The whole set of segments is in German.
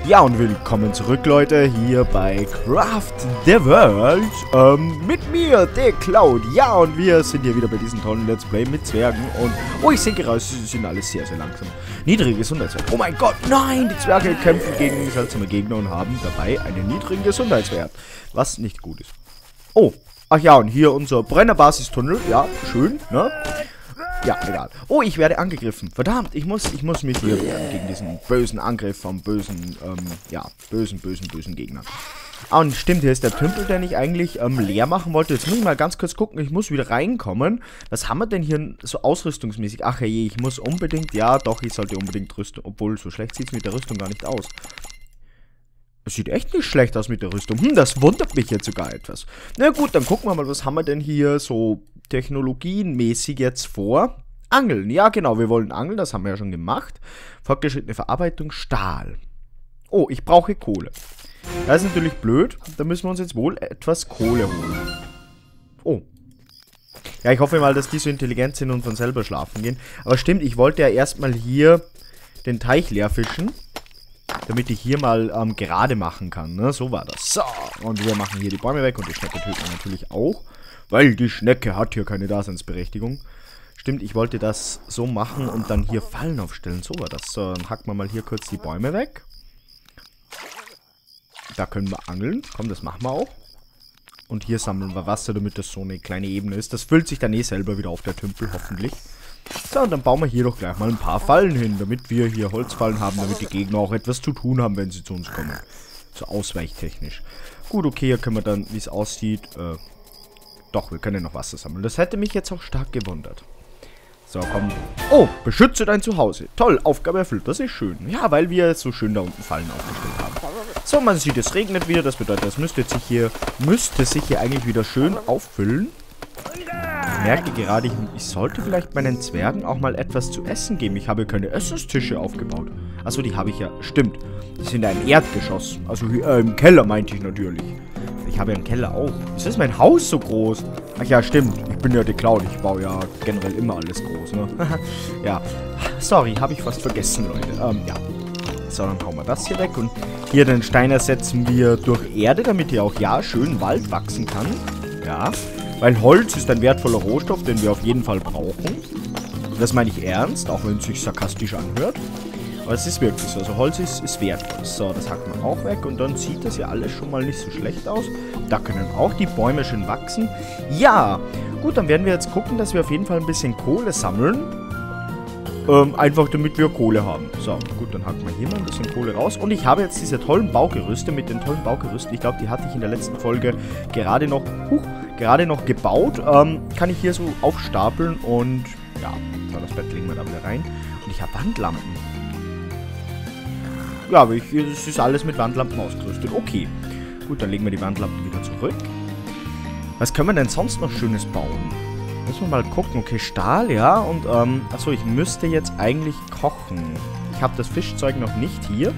Ja, und willkommen zurück, Leute, hier bei Craft the World, mit mir, der Cloud. Ja, und wir sind hier wieder bei diesem tollen Let's Play mit Zwergen und, oh, ich denke raus, sie sind alle sehr, sehr langsam. Niedrige Gesundheitswert. Oh mein Gott, nein, die Zwerge kämpfen gegen seltsame Gegner und haben dabei einen niedrigen Gesundheitswert, was nicht gut ist. Oh, ach ja, und hier unser Brennerbasistunnel, ja, schön, ne? Ja, egal. Oh, ich werde angegriffen. Verdammt, ich muss mich hier gegen diesen bösen Angriff vom bösen, bösen Gegner. Ah, und stimmt, hier ist der Tümpel, den ich eigentlich leer machen wollte. Jetzt muss ich mal ganz kurz gucken, ich muss wieder reinkommen. Was haben wir denn hier so ausrüstungsmäßig? Ach je, ich muss unbedingt, ja doch, ich sollte unbedingt rüsten, obwohl so schlecht sieht es mit der Rüstung gar nicht aus. Es sieht echt nicht schlecht aus mit der Rüstung. Das wundert mich jetzt sogar etwas. Na gut, dann gucken wir mal, was haben wir denn hier so technologienmäßig jetzt vor? Angeln, ja genau, wir wollen angeln, das haben wir ja schon gemacht. Fortgeschrittene Verarbeitung, Stahl. Oh, ich brauche Kohle. Das ist natürlich blöd, da müssen wir uns jetzt wohl etwas Kohle holen. Oh. Ja, ich hoffe mal, dass die so intelligent sind und von selber schlafen gehen. Aber stimmt, ich wollte ja erstmal hier den Teich leer fischen, damit ich hier mal gerade machen kann, ne? So war das. So, und wir machen hier die Bäume weg und die Schnecke töten wir natürlich auch, weil die Schnecke hat hier keine Daseinsberechtigung. Stimmt, ich wollte das so machen und dann hier Fallen aufstellen, so war das. So, dann hacken wir mal hier kurz die Bäume weg. Da können wir angeln, komm, das machen wir auch. Und hier sammeln wir Wasser, damit das so eine kleine Ebene ist. Das füllt sich dann eh selber wieder auf, der Tümpel, hoffentlich. So, und dann bauen wir hier doch gleich mal ein paar Fallen hin, damit wir hier Holzfallen haben, damit die Gegner auch etwas zu tun haben, wenn sie zu uns kommen. So ausweichtechnisch. Gut, okay, hier können wir dann, wie es aussieht, doch, wir können noch Wasser sammeln. Das hätte mich jetzt auch stark gewundert. So, komm. Oh, beschütze dein Zuhause. Toll, Aufgabe erfüllt, das ist schön. Ja, weil wir so schön da unten Fallen aufgestellt haben. So, man sieht, es regnet wieder, das bedeutet, es müsste sich hier eigentlich wieder schön auffüllen. Ich merke gerade, ich sollte vielleicht meinen Zwergen auch mal etwas zu essen geben. Ich habe keine Essenstische aufgebaut. Achso, die habe ich ja. Stimmt. Die sind ein Erdgeschoss. Also im Keller meinte ich natürlich. Ich habe ja einen Keller auch. Wieso ist mein Haus so groß? Ach ja, stimmt. Ich bin ja die Cloud. Ich baue ja generell immer alles groß, ne? Ja. Sorry, habe ich fast vergessen, Leute. Ja. So, dann hauen wir das hier weg. Und hier den Stein ersetzen wir durch Erde, damit hier auch, ja, schön Wald wachsen kann. Ja. Weil Holz ist ein wertvoller Rohstoff, den wir auf jeden Fall brauchen. Das meine ich ernst, auch wenn es sich sarkastisch anhört. Aber es ist wirklich so. Also Holz ist wertvoll. So, das hacken wir auch weg. Und dann sieht das ja alles schon mal nicht so schlecht aus. Da können auch die Bäume schön wachsen. Ja, gut, dann werden wir jetzt gucken, dass wir auf jeden Fall ein bisschen Kohle sammeln. Einfach damit wir Kohle haben. So, gut, dann hacken wir hier mal ein bisschen Kohle raus. Und ich habe jetzt diese tollen Baugerüste mit den tollen Baugerüsten. Ich glaube, die hatte ich in der letzten Folge gerade noch gebaut. Kann ich hier so aufstapeln und ja, so, das Bett legen wir da wieder rein. Und ich habe Wandlampen. Ja, aber es ist alles mit Wandlampen ausgerüstet. Okay. Gut, dann legen wir die Wandlampen wieder zurück. Was können wir denn sonst noch Schönes bauen? Müssen wir mal gucken. Okay, Stahl, ja. Und, achso, ich müsste jetzt eigentlich kochen. Ich habe das Fischzeug noch nicht hier.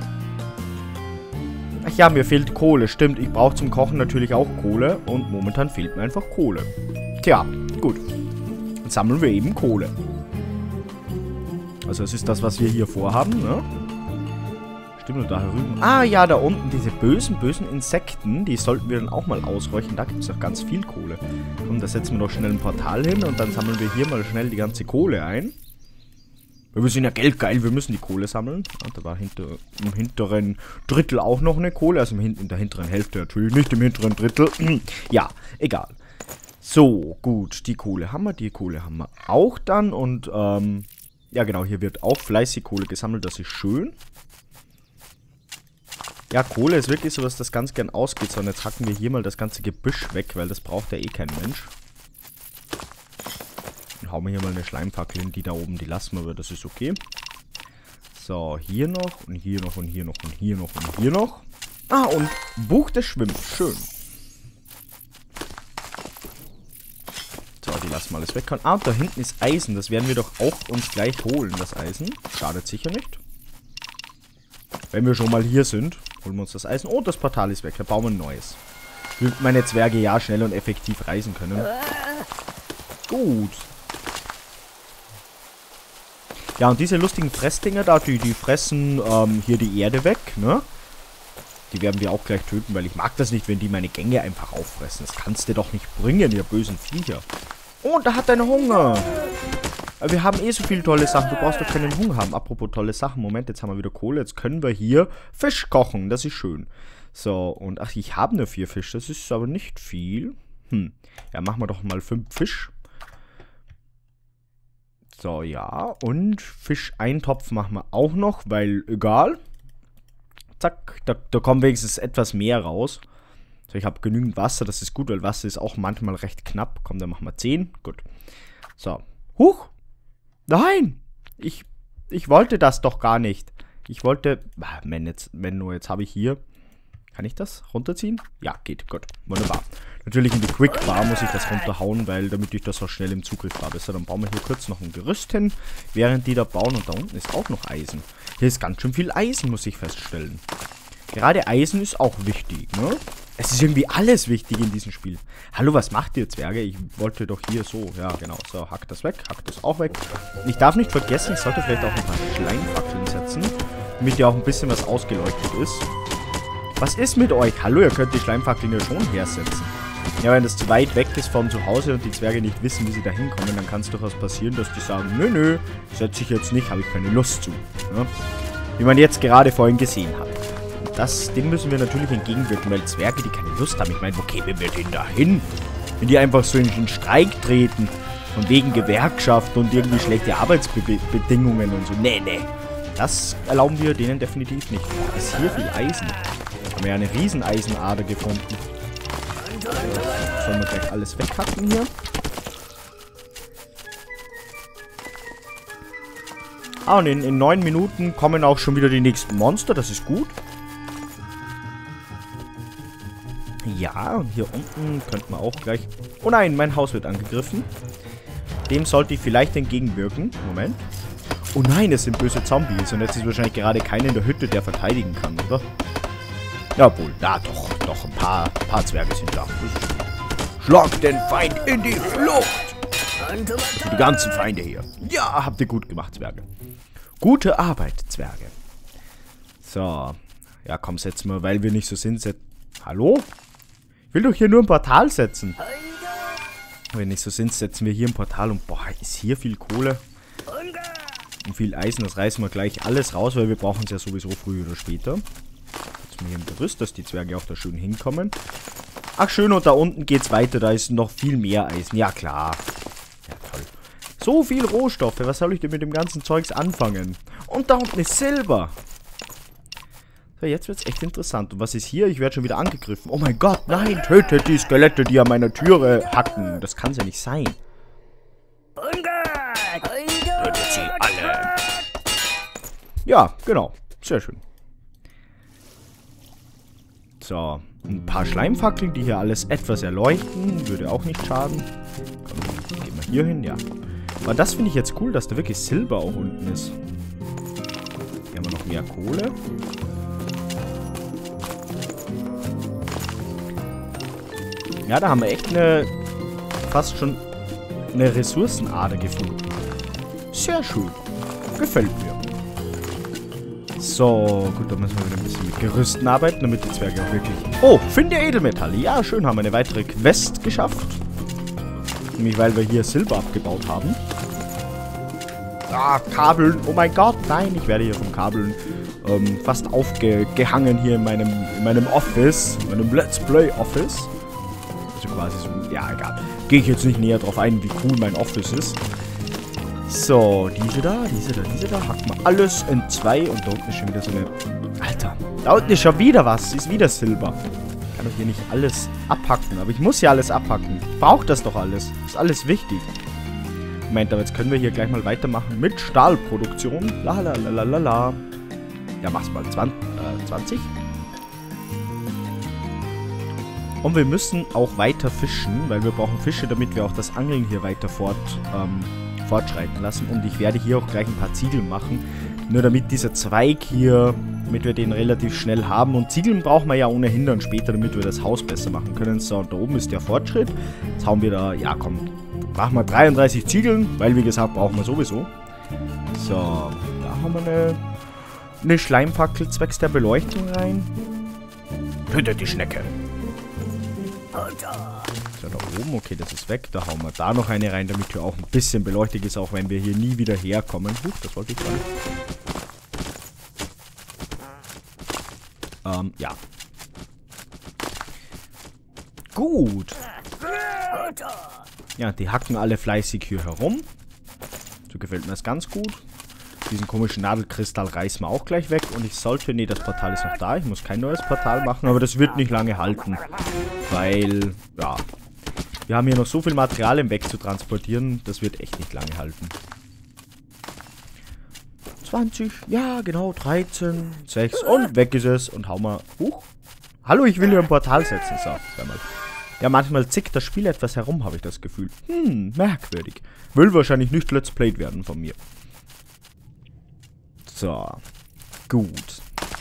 Ach ja, mir fehlt Kohle. Stimmt, ich brauche zum Kochen natürlich auch Kohle. Und momentan fehlt mir einfach Kohle. Tja, gut. Dann sammeln wir eben Kohle. Also, das ist das, was wir hier vorhaben, ne? Stimmt, und da herüben. Ah, ja, da unten, diese bösen Insekten, die sollten wir dann auch mal ausräuchern. Da gibt es doch ganz viel Kohle. Komm, da setzen wir doch schnell ein Portal hin und dann sammeln wir hier mal schnell die ganze Kohle ein. Weil wir sind ja geldgeil, wir müssen die Kohle sammeln. Und da war im hinteren Drittel auch noch eine Kohle, also in der hinteren Hälfte natürlich, nicht im hinteren Drittel. Ja, egal. So, gut, die Kohle haben wir auch dann und, ja genau, hier wird auch fleißig Kohle gesammelt, das ist schön. Ja, Kohle ist wirklich so, dass das ganz gern ausgeht. So, und jetzt hacken wir hier mal das ganze Gebüsch weg, weil das braucht ja eh kein Mensch. Dann hauen wir hier mal eine Schleimpackel hin, die da oben, die lassen wir, aber das ist okay. So, hier noch und hier noch und hier noch und hier noch und hier noch. Ah, und Buch des Schwimmens, schön. So, die lassen wir alles weg. Ah, und da hinten ist Eisen, das werden wir doch auch uns gleich holen, das Eisen. Schadet sicher nicht. Wenn wir schon mal hier sind, holen wir uns das Eisen. Oh, das Portal ist weg. Da bauen wir ein neues. Damit meine Zwerge ja schnell und effektiv reisen können. Gut. Ja, und diese lustigen Fressdinger da, die fressen hier die Erde weg, ne? Die werden wir auch gleich töten, weil ich mag das nicht, wenn die meine Gänge einfach auffressen. Das kannst du doch nicht bringen, ihr bösen Viecher. Oh, da hat er Hunger. Aber wir haben eh so viele tolle Sachen. Du brauchst doch keinen Hunger haben. Apropos tolle Sachen. Moment, jetzt haben wir wieder Kohle. Jetzt können wir hier Fisch kochen. Das ist schön. So, und ach, ich habe nur 4 Fisch. Das ist aber nicht viel. Ja, machen wir doch mal 5 Fisch. So, ja. Und Fisch-Eintopf machen wir auch noch, weil egal. Zack, da kommt wenigstens etwas mehr raus. So, ich habe genügend Wasser, das ist gut, weil Wasser ist auch manchmal recht knapp. Komm, dann machen wir 10. Gut. So. Huch! Nein! Ich wollte das doch gar nicht. Ich wollte... Menno, jetzt habe ich hier... Kann ich das runterziehen? Ja, geht. Gut. Wunderbar. Natürlich in die Quickbar muss ich das runterhauen, weil damit ich das auch schnell im Zugriff habe. So, dann bauen wir hier kurz noch ein Gerüst hin, während die da bauen. Und da unten ist auch noch Eisen. Hier ist ganz schön viel Eisen, muss ich feststellen. Gerade Eisen ist auch wichtig, ne? Es ist irgendwie alles wichtig in diesem Spiel. Hallo, was macht ihr, Zwerge? Ich wollte doch hier so, ja genau. So, hack das weg, hack das auch weg. Ich darf nicht vergessen, ich sollte vielleicht auch ein paar Schleimfackeln setzen, damit ja auch ein bisschen was ausgeleuchtet ist. Was ist mit euch? Hallo, ihr könnt die Schleimfackeln ja schon hersetzen. Ja, wenn das zu weit weg ist von zu Hause und die Zwerge nicht wissen, wie sie da hinkommen, dann kann es durchaus passieren, dass die sagen, nö, setze ich jetzt nicht, habe ich keine Lust zu. Ja? Wie man jetzt gerade vorhin gesehen hat. Und dem müssen wir natürlich entgegenwirken, weil Zwerge, die keine Lust haben. Ich meine, wo kämen wir denn da hin? Wenn die einfach so in den Streik treten, von wegen Gewerkschaft und irgendwie schlechte Arbeitsbedingungen und so. Nee. Das erlauben wir denen definitiv nicht. Da ist hier viel Eisen. Haben wir ja eine riesen Eisenader gefunden. Sollen wir gleich alles weghacken hier? Ah, und in 9 Minuten kommen auch schon wieder die nächsten Monster. Das ist gut. Ja, und hier unten könnten wir auch gleich... Oh nein, mein Haus wird angegriffen. Dem sollte ich vielleicht entgegenwirken. Moment. Oh nein, es sind böse Zombies. Und jetzt ist wahrscheinlich gerade keiner in der Hütte, der verteidigen kann, oder? Jawohl, da doch. Doch, ein paar Zwerge sind da. Schlag den Feind in die Flucht! Die ganzen Feinde hier. Ja, habt ihr gut gemacht, Zwerge. Gute Arbeit, Zwerge. So. Ja, komm, setzen wir, weil wir nicht so sind. Hallo? Ich will doch hier nur ein Portal setzen. Wenn wir nicht so sind, setzen wir hier ein Portal. Und boah, ist hier viel Kohle. Und viel Eisen, das reißen wir gleich alles raus, weil wir brauchen es ja sowieso früher oder später. Jetzt mal hier im Gerüst, dass die Zwerge auch da schön hinkommen. Ach schön, und da unten geht's weiter, da ist noch viel mehr Eisen. Ja klar. Ja toll. So viel Rohstoffe, was soll ich denn mit dem ganzen Zeugs anfangen? Und da unten ist Silber. So, jetzt wird's echt interessant. Und was ist hier? Ich werde schon wieder angegriffen. Oh mein Gott, nein, tötet die Skelette, die an meiner Türe hacken. Das kann's ja nicht sein. Tötet sie alle. Ja, genau. Sehr schön. So, ein paar Schleimfackeln, die hier alles etwas erleuchten. Würde auch nicht schaden. Komm, gehen wir hier hin, ja. Aber das finde ich jetzt cool, dass da wirklich Silber auch unten ist. Hier haben wir noch mehr Kohle. Ja, da haben wir echt fast schon eine Ressourcenader gefunden. Sehr schön. Gefällt mir. So, gut, da müssen wir wieder ein bisschen mit Gerüsten arbeiten, damit die Zwerge auch wirklich... Oh, finde Edelmetalle. Ja, schön, haben wir eine weitere Quest geschafft. Nämlich, weil wir hier Silber abgebaut haben. Ah, Kabeln. Oh mein Gott, nein, ich werde hier vom Kabeln fast aufgehangen hier in meinem Office. In meinem Let's Play Office. Also quasi so, ja, egal. Gehe ich jetzt nicht näher drauf ein, wie cool mein Office ist. So, diese da, hacken wir alles in 2 und da unten ist schon wieder so eine... Alter, da unten ist schon wieder was, ist wieder Silber. Ich kann doch hier nicht alles abhacken, aber ich muss ja alles abhacken. Ich brauche das doch alles, ist alles wichtig. Moment, aber jetzt können wir hier gleich mal weitermachen mit Stahlproduktion. La. Ja, mach's mal 20. Und wir müssen auch weiter fischen, weil wir brauchen Fische, damit wir auch das Angeln hier weiter fortschreiten lassen. Und ich werde hier auch gleich ein paar Ziegel machen. Nur damit dieser Zweig hier, damit wir den relativ schnell haben. Und Ziegeln brauchen wir ja ohnehin dann später, damit wir das Haus besser machen können. So, und da oben ist der Fortschritt. Jetzt hauen wir da, ja komm, machen wir 33 Ziegeln, weil wie gesagt, brauchen wir sowieso. So, da haben wir eine Schleimfackel zwecks der Beleuchtung rein. Tötet die Schnecke. So, da oben, okay, das ist weg. Da hauen wir da noch eine rein, damit hier auch ein bisschen beleuchtet ist, auch wenn wir hier nie wieder herkommen. Das wollte ich gar nicht. Ja. Gut. Ja, die hacken alle fleißig hier herum. So gefällt mir das ganz gut. Diesen komischen Nadelkristall reißen wir auch gleich weg. Und ich sollte... Nee, das Portal ist noch da. Ich muss kein neues Portal machen. Aber das wird nicht lange halten. Weil, ja... Wir haben hier noch so viel Material im Weg zu transportieren. Das wird echt nicht lange halten. 20, ja genau, 13, 6 und weg ist es. Und hau mal... Hallo, ich will hier ein Portal setzen. So, zweimal. Ja, manchmal zickt das Spiel etwas herum, habe ich das Gefühl. Merkwürdig. Will wahrscheinlich nicht Let's Played werden von mir. So. Gut.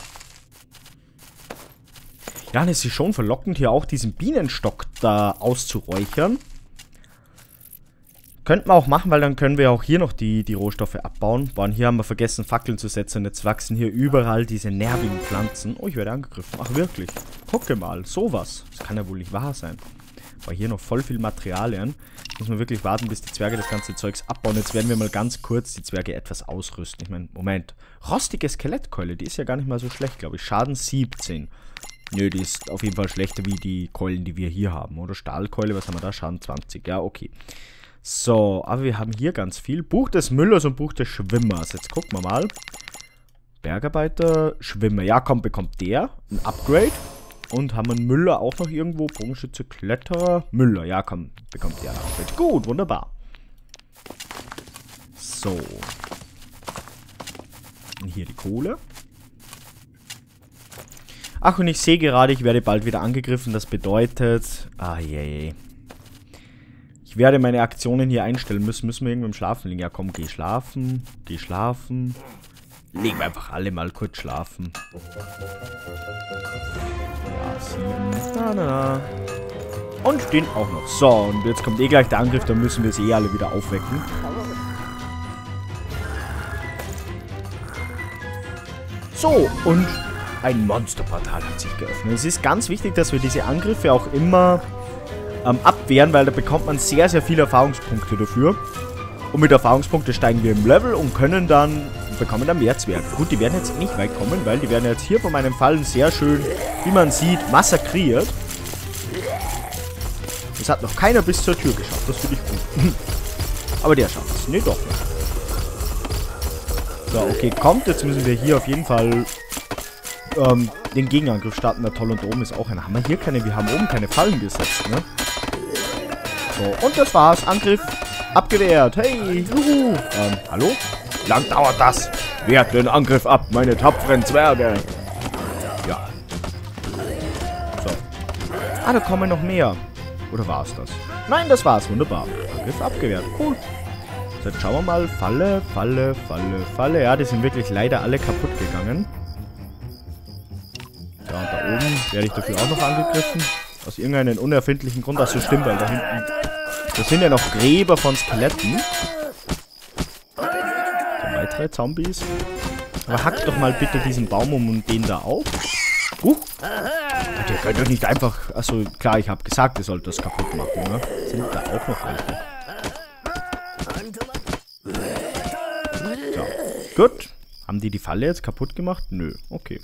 Ja, und es ist schon verlockend, hier auch diesen Bienenstock da auszuräuchern. Könnten wir auch machen, weil dann können wir auch hier noch die Rohstoffe abbauen. Boah, und hier haben wir vergessen, Fackeln zu setzen. Und jetzt wachsen hier überall diese nervigen Pflanzen. Oh, ich werde angegriffen. Ach, wirklich? Gucke mal, sowas. Das kann ja wohl nicht wahr sein. Boah, hier noch voll viel Materialien. Muss man wirklich warten, bis die Zwerge das ganze Zeugs abbauen. Jetzt werden wir mal ganz kurz die Zwerge etwas ausrüsten. Ich meine, Moment. Rostige Skelettkeule, die ist ja gar nicht mal so schlecht, glaube ich. Schaden 17. Nö, die ist auf jeden Fall schlechter wie die Keulen, die wir hier haben. Oder Stahlkeule, was haben wir da? Schaden 20. Ja, okay. So, aber wir haben hier ganz viel. Buch des Müllers und Buch des Schwimmers. Jetzt gucken wir mal. Bergarbeiter, Schwimmer. Ja, komm, bekommt der ein Upgrade. Und haben wir einen Müller auch noch irgendwo. Bogenschütze, Kletterer, Müller. Ja, komm, bekommt der ein Upgrade. Gut, wunderbar. So. Und hier die Kohle. Ach, und ich sehe gerade, ich werde bald wieder angegriffen. Das bedeutet... Ah, je. Ich werde meine Aktionen hier einstellen müssen. Müssen wir irgendwann schlafen liegen? Ja, komm, geh schlafen. Geh schlafen. Legen wir einfach alle mal kurz schlafen. Ja, 7. Und den auch noch. So, und jetzt kommt eh gleich der Angriff. Dann müssen wir sie eh alle wieder aufwecken. So, und ein Monsterportal hat sich geöffnet. Es ist ganz wichtig, dass wir diese Angriffe auch immer... abwehren, weil da bekommt man sehr, sehr viele Erfahrungspunkte dafür. Und mit Erfahrungspunkten steigen wir im Level und können dann, bekommen dann mehr Zwerge. Gut, die werden jetzt nicht weit kommen, weil die werden jetzt hier von meinem Fallen sehr schön, wie man sieht, massakriert. Das hat noch keiner bis zur Tür geschafft, das finde ich gut. Aber der schafft es. Nee, doch nicht. So, okay, kommt, jetzt müssen wir hier auf jeden Fall den Gegenangriff starten. Na toll, und oben ist auch einer. Haben wir hier keine, wir haben oben keine Fallen gesetzt, ne? So, und das war's. Angriff abgewehrt. Hey, juhu. Hallo? Lang dauert das? Wehrt den Angriff ab, meine tapferen Zwerge. Ja. So. Ah, da kommen noch mehr. Oder war's das? Nein, das war's. Wunderbar. Angriff abgewehrt. Cool. So, jetzt schauen wir mal. Falle, Falle, Falle, Falle. Ja, die sind wirklich leider alle kaputt gegangen. Ja, und da oben werde ich dafür auch noch angegriffen. Aus irgendeinem unerfindlichen Grund. Das so stimmt, weil da hinten... Das sind ja noch Gräber von Skeletten. So, weitere Zombies. Aber hackt doch mal bitte diesen Baum um und den da auf. Der könnt doch nicht einfach... Achso, klar, ich habe gesagt, ihr sollt das kaputt machen, ne? Sind da auch noch welche? So, gut. Haben die Falle jetzt kaputt gemacht? Nö, okay.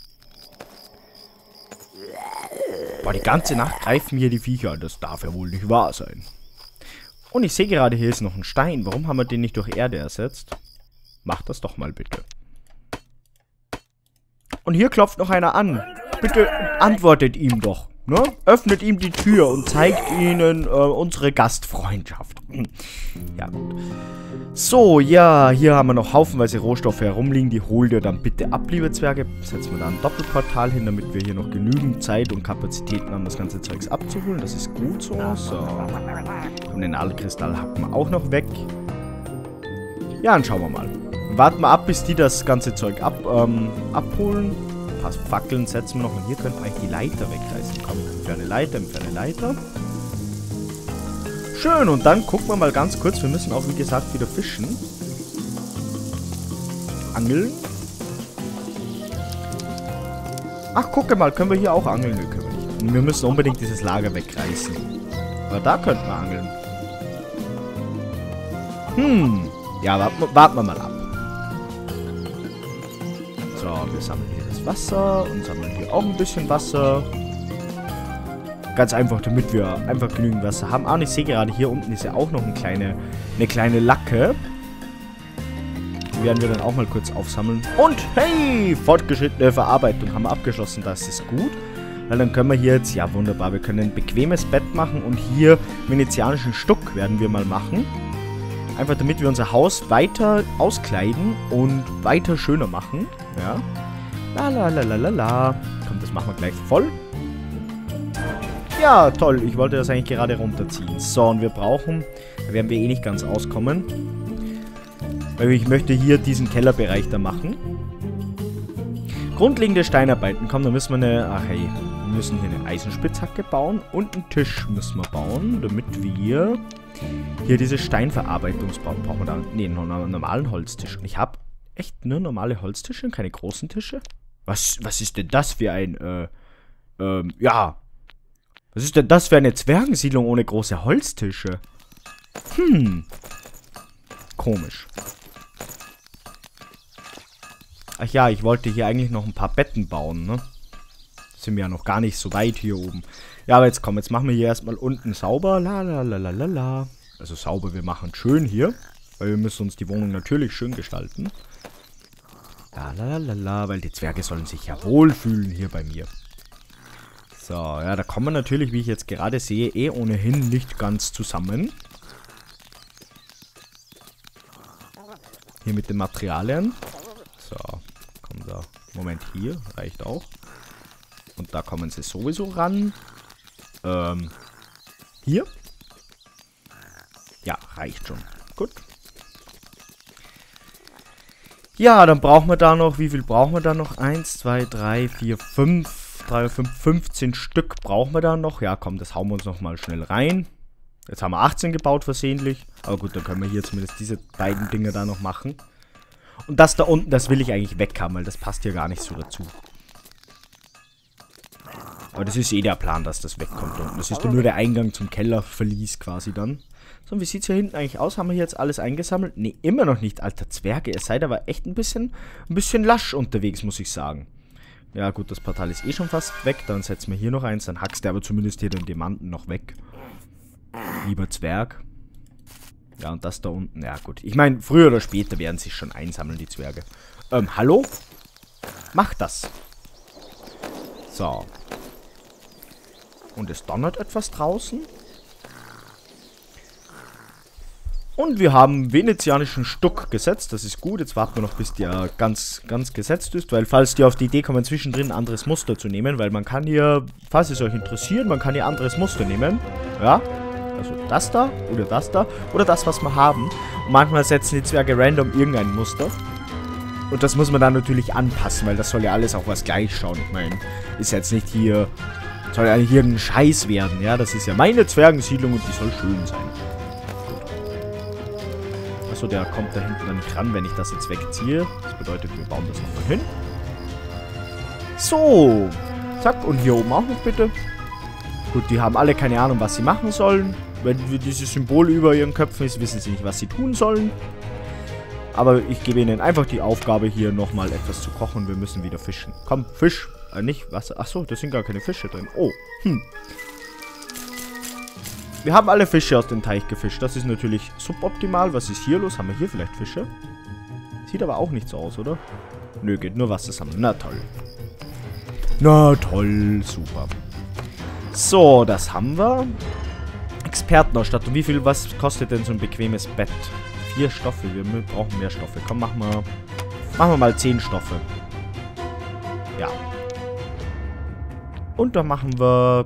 Boah, die ganze Nacht greifen hier die Viecher. Das darf ja wohl nicht wahr sein. Und ich sehe gerade, hier ist noch ein Stein. Warum haben wir den nicht durch Erde ersetzt? Macht das doch mal bitte. Und hier klopft noch einer an. Bitte antwortet ihm doch. Ne? Öffnet ihm die Tür und zeigt ihnen unsere Gastfreundschaft. Ja, gut. So, ja, hier haben wir noch haufenweise Rohstoffe herumliegen. Die holt ihr dann bitte ab, liebe Zwerge. Setzen wir da ein Doppelportal hin, damit wir hier noch genügend Zeit und Kapazitäten haben, das ganze Zeugs abzuholen. Das ist gut so. So. Und den Nadelkristall hacken wir auch noch weg. Ja, dann schauen wir mal. Warten wir ab, bis die das ganze Zeug abholen. Ein paar Fackeln setzen wir noch. Und hier könnten wir eigentlich die Leiter wegreißen. Komm, für eine Leiter, für eine Leiter. Schön, und dann gucken wir mal ganz kurz. Wir müssen auch, wie gesagt, wieder fischen. angeln. Ach, gucke mal, können wir hier auch angeln? Ne, können wir nicht. Und wir müssen unbedingt dieses Lager wegreißen. Aber da könnten wir angeln. Ja, warten wir mal ab. So, wir sammeln hier das Wasser und sammeln hier auch ein bisschen Wasser. Ganz einfach, damit wir einfach genügend Wasser haben. Ah, und ich sehe gerade, hier unten ist ja auch noch eine kleine Lacke. Die werden wir dann auch mal kurz aufsammeln. Und hey, fortgeschrittene Verarbeitung haben wir abgeschlossen. Das ist gut. Weil dann können wir hier jetzt, ja wunderbar, wir können ein bequemes Bett machen. Und hier venezianischen Stuck werden wir mal machen. Einfach damit wir unser Haus weiter auskleiden und weiter schöner machen. Ja. La. Komm, das machen wir gleich voll. Ja, toll. Ich wollte das eigentlich gerade runterziehen. So, und wir brauchen, da werden wir eh nicht ganz auskommen. Weil ich möchte hier diesen Kellerbereich da machen. Grundlegende Steinarbeiten. Komm, da müssen wir wir müssen hier eine Eisenspitzhacke bauen und einen Tisch müssen wir bauen, damit wir hier diese Steinverarbeitungsbaum brauchen wir da. Ne, noch einen normalen Holztisch. Und ich habe echt nur normale Holztische und keine großen Tische. Was ist denn das für ein, ja. Was ist denn das für eine Zwergensiedlung ohne große Holztische? Komisch. Ach ja, ich wollte hier eigentlich noch ein paar Betten bauen, ne? Sind wir ja noch gar nicht so weit hier oben. Ja, aber jetzt komm, jetzt machen wir hier erstmal unten sauber. La. Also sauber, wir machen schön hier. Weil wir müssen uns die Wohnung natürlich schön gestalten. La, weil die Zwerge sollen sich ja wohlfühlen hier bei mir. So, ja, da kommen wir natürlich, wie ich jetzt gerade sehe, eh ohnehin nicht ganz zusammen. Hier mit den Materialien. So, komm da. Moment, hier. Reicht auch. Und da kommen sie sowieso ran. Hier. Ja, reicht schon. Gut. Ja, dann brauchen wir da noch, wie viel brauchen wir da noch? 1, 2, 3, 4, 5. 3, 5, 15 Stück brauchen wir da noch. Ja, komm, das hauen wir uns nochmal schnell rein. Jetzt haben wir 18 gebaut versehentlich. Aber gut, dann können wir hier zumindest diese beiden Dinge da noch machen. Und das da unten, das will ich eigentlich weg haben, weil das passt hier gar nicht so dazu. Aber das ist eh der Plan, dass das wegkommt unten. Das ist dann nur der Eingang zum Kellerverlies quasi dann. So, und wie sieht es hier hinten eigentlich aus? Haben wir hier jetzt alles eingesammelt? Ne, immer noch nicht, alter Zwerge. Ihr seid aber echt ein bisschen lasch unterwegs, muss ich sagen. Ja gut, das Portal ist eh schon fast weg. Dann setzen wir hier noch eins. Dann hackst du aber zumindest hier den Diamanten noch weg. Lieber Zwerg. Ja, und das da unten. Ja gut. Ich meine, früher oder später werden sich schon einsammeln, die Zwerge. Hallo? Mach das. So. Und es donnert etwas draußen. Und wir haben venezianischen Stuck gesetzt. Das ist gut. Jetzt warten wir noch, bis der ganz gesetzt ist. Weil, falls die auf die Idee kommen, zwischendrin ein anderes Muster zu nehmen. Weil man kann hier, falls es euch interessiert, man kann hier anderes Muster nehmen. Ja. Also das da oder das da. Oder das, was wir haben. Und manchmal setzen die Zwerge random irgendein Muster. Und das muss man dann natürlich anpassen. Weil das soll ja alles auch was gleich schauen. Ich meine, ist jetzt nicht hier... Soll ja hier ein Scheiß werden. Ja, das ist ja meine Zwergensiedlung und die soll schön sein. Achso, der kommt da hinten dann nicht ran, wenn ich das jetzt wegziehe. Das bedeutet, wir bauen das nochmal hin. So. Zack. Und hier oben auch noch bitte. Gut, die haben alle keine Ahnung, was sie machen sollen. Wenn dieses Symbol über ihren Köpfen ist, wissen sie nicht, was sie tun sollen. Aber ich gebe ihnen einfach die Aufgabe, hier nochmal etwas zu kochen. Wir müssen wieder fischen. Komm, Fisch. Nicht Wasser. Achso, da sind gar keine Fische drin. Oh. Wir haben alle Fische aus dem Teich gefischt. Das ist natürlich suboptimal. Was ist hier los? Haben wir hier vielleicht Fische? Sieht aber auch nicht so aus, oder? Nö, geht nur Wasser sammeln. Na toll. Na toll. Super. So, das haben wir. Expertenausstattung. Was kostet denn so ein bequemes Bett? 4 Stoffe. Wir brauchen mehr Stoffe. Komm, machen wir mal 10 Stoffe. Ja. Und dann machen wir...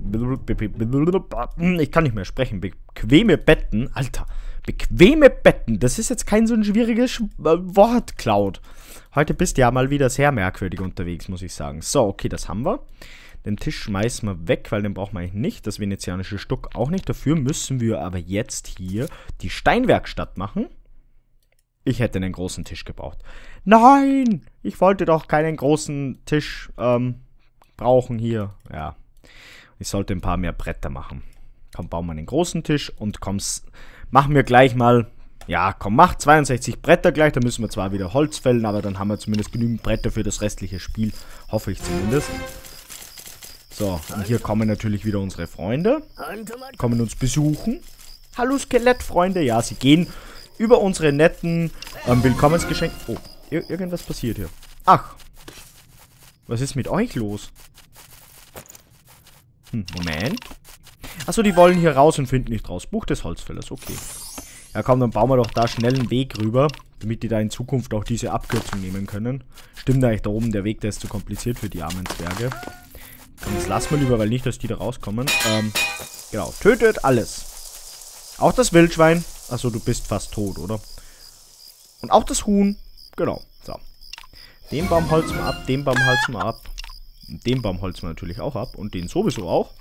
Ich kann nicht mehr sprechen. Bequeme Betten. Alter. Bequeme Betten. Das ist jetzt kein so ein schwieriges Wort, Cloud. Heute bist du ja mal wieder sehr merkwürdig unterwegs, muss ich sagen. So, okay, das haben wir. Den Tisch schmeißen wir weg, weil den brauchen wir eigentlich nicht. Das venezianische Stuck auch nicht. Dafür müssen wir aber jetzt hier die Steinwerkstatt machen. Ich hätte einen großen Tisch gebraucht. Nein! Ich wollte doch keinen großen Tisch brauchen hier. Ja. Ich sollte ein paar mehr Bretter machen. Komm, bauen wir einen großen Tisch und komm, machen wir gleich mal. Ja, komm, mach 62 Bretter gleich. Da müssen wir zwar wieder Holz fällen, aber dann haben wir zumindest genügend Bretter für das restliche Spiel. Hoffe ich zumindest. So, und hier kommen natürlich wieder unsere Freunde. Kommen uns besuchen. Hallo Skelettfreunde. Ja, sie gehen über unsere netten Willkommensgeschenke. Oh, irgendwas passiert hier. Ach. Was ist mit euch los? Moment. Achso, die wollen hier raus und finden nicht raus. Buch des Holzfällers, okay. Ja komm, dann bauen wir doch da schnell einen Weg rüber, damit die da in Zukunft auch diese Abkürzung nehmen können. Stimmt eigentlich da oben, der Weg, der ist zu kompliziert für die armen Zwerge. Komm, das lassen wir lieber, weil nicht, dass die da rauskommen. Genau, tötet alles. Auch das Wildschwein. Achso, du bist fast tot, oder? Und auch das Huhn. Genau, so. Den Baum holzen wir ab, den Baum holzen wir ab. Und den Baum holzen wir natürlich auch ab. Und den sowieso auch.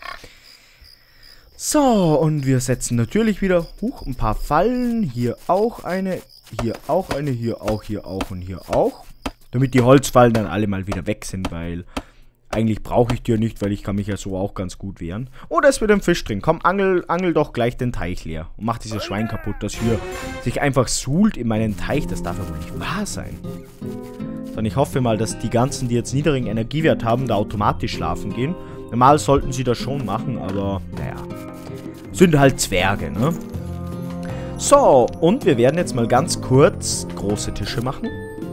So, und wir setzen natürlich wieder ein paar Fallen. Hier auch eine, hier auch eine, hier auch und hier auch. Damit die Holzfallen dann alle mal wieder weg sind, weil eigentlich brauche ich die ja nicht, weil ich kann mich ja so auch ganz gut wehren. Oh, da ist wieder ein Fisch drin. Komm, angel doch gleich den Teich leer. Und mach dieses Schwein kaputt, das hier sich einfach suhlt in meinen Teich. Das darf ja wohl nicht wahr sein. Sondern ich hoffe mal, dass die ganzen, die jetzt niedrigen Energiewert haben, da automatisch schlafen gehen. Normal sollten sie das schon machen, aber naja. Sind halt Zwerge, ne? So, und wir werden jetzt mal ganz kurz große Tische machen.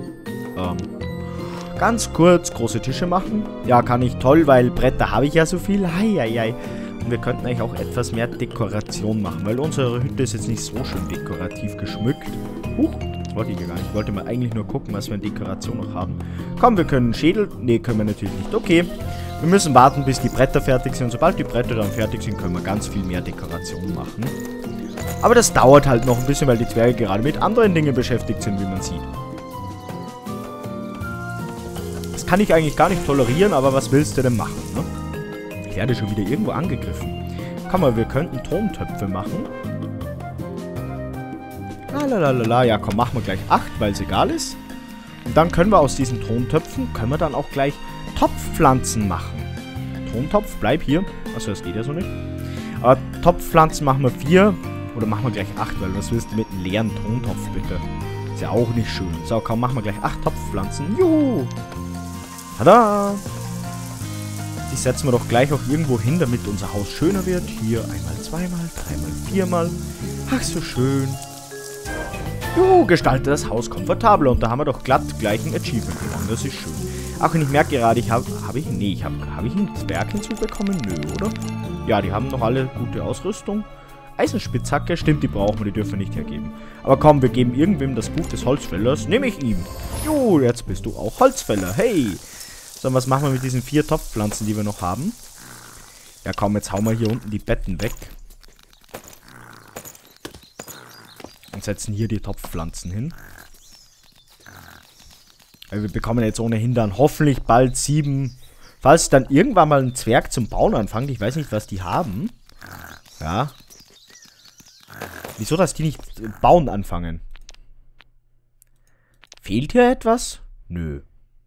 Ganz kurz große Tische machen. Ja, kann ich toll, weil Bretter habe ich ja so viel. Heieiei. Und wir könnten eigentlich auch etwas mehr Dekoration machen, weil unsere Hütte ist jetzt nicht so schön dekorativ geschmückt. Huch, das wollte ich ja gar nicht. Ich wollte mal eigentlich nur gucken, was wir an Dekoration noch haben. Komm, wir können Schädel... Ne, können wir natürlich nicht. Okay. Wir müssen warten, bis die Bretter fertig sind. Und sobald die Bretter dann fertig sind, können wir ganz viel mehr Dekoration machen. Aber das dauert halt noch ein bisschen, weil die Zwerge gerade mit anderen Dingen beschäftigt sind, wie man sieht. Das kann ich eigentlich gar nicht tolerieren, aber was willst du denn machen, ne? Ich werde schon wieder irgendwo angegriffen. Komm mal, wir könnten Tontöpfe machen. Lalalala, ja komm, machen wir gleich 8, weil es egal ist. Und dann können wir aus diesen Tontöpfen, können wir dann auch gleich Topfpflanzen machen. Tontopf, bleib hier. Achso, das geht ja so nicht. Aber Topfpflanzen machen wir 4. Oder machen wir gleich 8, weil was willst du mit einem leeren Tontopf, bitte? Ist ja auch nicht schön. So, komm, machen wir gleich 8 Topfpflanzen. Juhu! Tada! Die setzen wir doch gleich auch irgendwo hin, damit unser Haus schöner wird. Hier einmal, zweimal, dreimal, viermal. Ach, so schön. Juhu, gestalte das Haus komfortabler. Und da haben wir doch glatt gleich ein Achievement gewonnen. Das ist schön. Ach, und ich merke gerade, habe ich einen Zwerg hinzubekommen? Nö, oder? Ja, die haben noch alle gute Ausrüstung. Eisenspitzhacke, stimmt, die brauchen wir, die dürfen wir nicht hergeben. Aber komm, wir geben irgendwem das Buch des Holzfällers, nämlich ihm. Jo, jetzt bist du auch Holzfäller, hey. So, was machen wir mit diesen 4 Topfpflanzen, die wir noch haben? Ja, komm, jetzt hauen wir hier unten die Betten weg. Und setzen hier die Topfpflanzen hin. Also wir bekommen jetzt ohnehin dann hoffentlich bald 7. Falls dann irgendwann mal ein Zwerg zum Bauen anfängt. Ich weiß nicht, was die haben. Ja. Wieso, dass die nicht bauen anfangen? Fehlt hier etwas? Nö.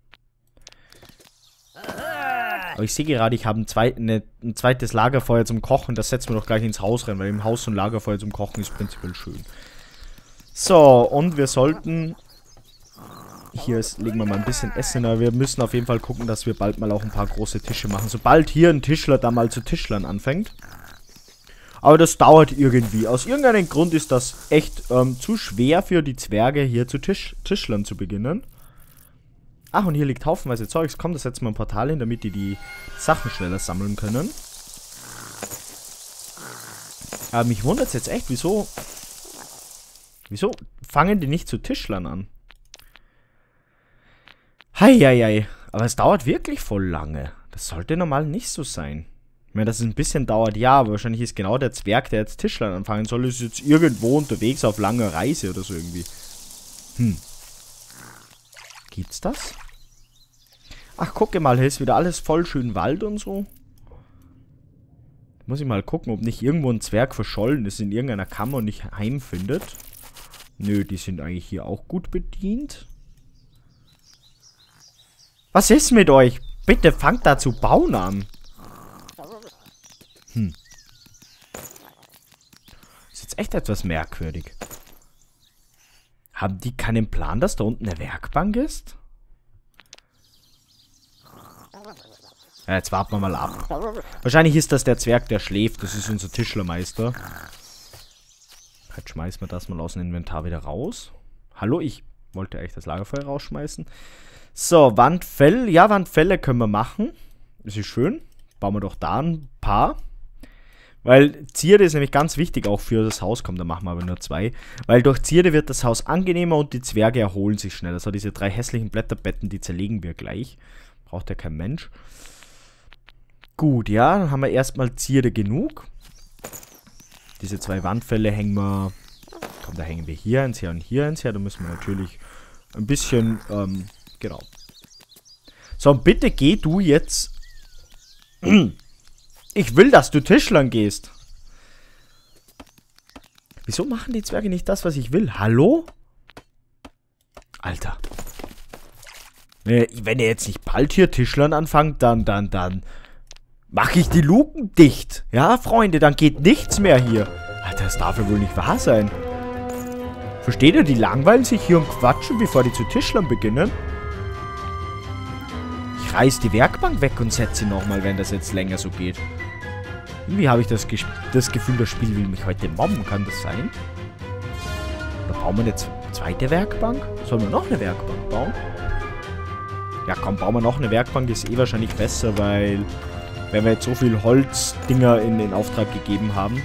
Aber ich sehe gerade, ich habe ein zweites Lagerfeuer zum Kochen. Das setzen wir doch gleich ins Haus rein, weil im Haus so ein Lagerfeuer zum Kochen ist prinzipiell schön. So, und wir sollten... Hier legen wir mal ein bisschen Essen, aber wir müssen auf jeden Fall gucken, dass wir bald mal auch ein paar große Tische machen. Sobald hier ein Tischler da mal zu Tischlern anfängt. Aber das dauert irgendwie. Aus irgendeinem Grund ist das echt zu schwer für die Zwerge hier zu Tischlern zu beginnen. Ach, und hier liegt haufenweise Zeugs. Komm, da setzen wir ein Portal hin, damit die Sachen schneller sammeln können. Aber mich wundert es jetzt echt, wieso fangen die nicht zu Tischlern an? Heieiei. Aber es dauert wirklich voll lange. Das sollte normal nicht so sein. Ich meine, dass es ein bisschen dauert, ja, aber wahrscheinlich ist genau der Zwerg, der jetzt Tischlern anfangen soll, ist jetzt irgendwo unterwegs auf langer Reise oder so irgendwie. Gibt's das? Ach, gucke mal, hier ist wieder alles voll schön Wald und so. Muss ich mal gucken, ob nicht irgendwo ein Zwerg verschollen ist in irgendeiner Kammer und nicht heimfindet. Nö, die sind eigentlich hier auch gut bedient. Was ist mit euch? Bitte fangt da zu bauen an. Ist jetzt echt etwas merkwürdig. Haben die keinen Plan, dass da unten eine Werkbank ist? Ja, jetzt warten wir mal ab. Wahrscheinlich ist das der Zwerg, der schläft. Das ist unser Tischlermeister. Jetzt schmeißen wir das mal aus dem Inventar wieder raus. Hallo, ich wollte eigentlich das Lagerfeuer rausschmeißen. So, Wandfell. Ja, Wandfälle können wir machen. Das ist schön. Bauen wir doch da ein paar. Weil Zierde ist nämlich ganz wichtig auch für das Haus. Komm, da machen wir aber nur 2. Weil durch Zierde wird das Haus angenehmer und die Zwerge erholen sich schnell. Also diese 3 hässlichen Blätterbetten, die zerlegen wir gleich. Braucht ja kein Mensch. Gut, ja, dann haben wir erstmal Zierde genug. Diese 2 Wandfälle hängen wir... Komm, da hängen wir hier eins her und hier eins her. Da müssen wir natürlich ein bisschen... genau. So, und bitte geh du jetzt... Ich will, dass du Tischlern gehst. Wieso machen die Zwerge nicht das, was ich will? Hallo? Alter. Wenn ihr jetzt nicht bald hier Tischlern anfangt, dann mache ich die Luken dicht. Ja, Freunde, dann geht nichts mehr hier. Alter, das darf ja wohl nicht wahr sein. Versteht ihr, die langweilen sich hier und quatschen, bevor die zu Tischlern beginnen? Ich reiß die Werkbank weg und setze sie nochmal, wenn das jetzt länger so geht. Irgendwie habe ich das Gefühl, das Spiel will mich heute mobben. Kann das sein? Oder bauen wir eine zweite Werkbank? Sollen wir noch eine Werkbank bauen? Ja, komm, bauen wir noch eine Werkbank. Ist eh wahrscheinlich besser, weil... Wenn wir jetzt so viel Holzdinger in Auftrag gegeben haben.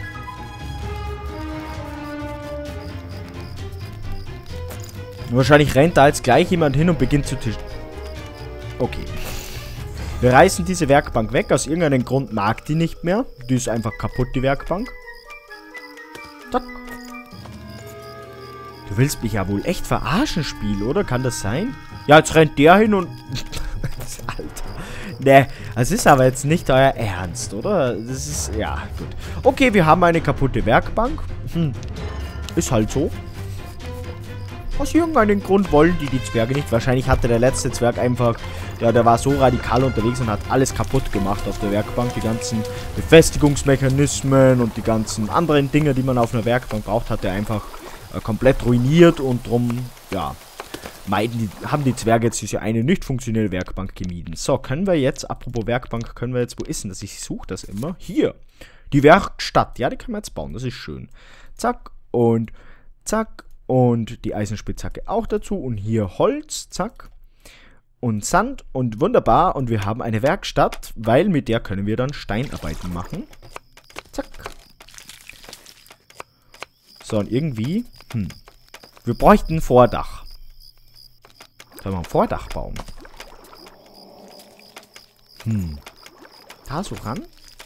Wahrscheinlich rennt da jetzt gleich jemand hin und beginnt zu tischen. Okay. Wir reißen diese Werkbank weg. Aus irgendeinem Grund mag die nicht mehr. Die ist einfach kaputt, die Werkbank. Zack. Du willst mich ja wohl echt verarschen, Spiel, oder? Kann das sein? Ja, jetzt rennt der hin und... Alter. Ne, das ist aber jetzt nicht euer Ernst, oder? Das ist... Ja, gut. Okay, wir haben eine kaputte Werkbank. Ist halt so. Aus irgendeinem Grund wollen die Zwerge nicht. Wahrscheinlich hatte der letzte Zwerg einfach... Ja, der war so radikal unterwegs und hat alles kaputt gemacht auf der Werkbank. Die ganzen Befestigungsmechanismen und die ganzen anderen Dinge, die man auf einer Werkbank braucht, hat er einfach komplett ruiniert. Und drum, ja, haben die Zwerge jetzt diese eine nicht funktionelle Werkbank gemieden. So, können wir jetzt, apropos Werkbank, können wir jetzt, wo ist denn das? Ich suche das immer. Hier, die Werkstatt. Ja, die können wir jetzt bauen, das ist schön. Zack und zack. Und die Eisenspitzhacke auch dazu. Und hier Holz, zack. Und Sand und wunderbar. Und wir haben eine Werkstatt, weil mit der können wir dann Steinarbeiten machen. Zack. So, und irgendwie... Wir bräuchten ein Vordach. Sollen wir ein Vordach bauen? Da so ran?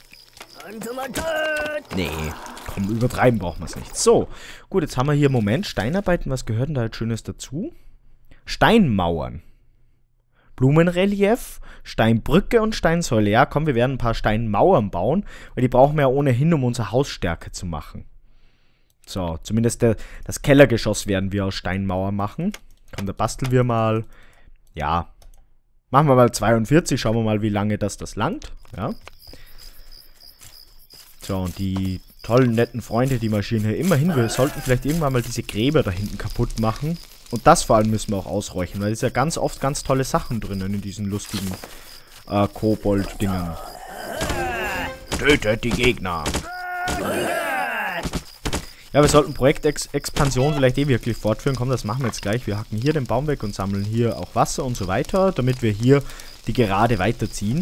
Nee. Komm, übertreiben brauchen wir es nicht. So, gut, jetzt haben wir hier, Moment, Steinarbeiten, was gehört denn da jetzt Schönes dazu? Steinmauern. Blumenrelief, Steinbrücke und Steinsäule. Ja, komm, wir werden ein paar Steinmauern bauen, weil die brauchen wir ja ohnehin, um unser Haus stärker zu machen. So, zumindest das Kellergeschoss werden wir aus Steinmauern machen. Komm, da basteln wir mal, ja, machen wir mal 42, schauen wir mal, wie lange das langt, ja. So, und die tollen, netten Freunde, die marschieren hier immer hin. Wir sollten vielleicht irgendwann mal diese Gräber da hinten kaputt machen. Und das vor allem müssen wir auch ausräuchern, weil es ja ganz oft ganz tolle Sachen drinnen in diesen lustigen Kobold-Dingern. Tötet die Gegner! Ja, wir sollten Projektexpansion vielleicht wirklich fortführen. Komm, das machen wir jetzt gleich. Wir hacken hier den Baum weg und sammeln hier auch Wasser und so weiter, damit wir hier die Gerade weiterziehen.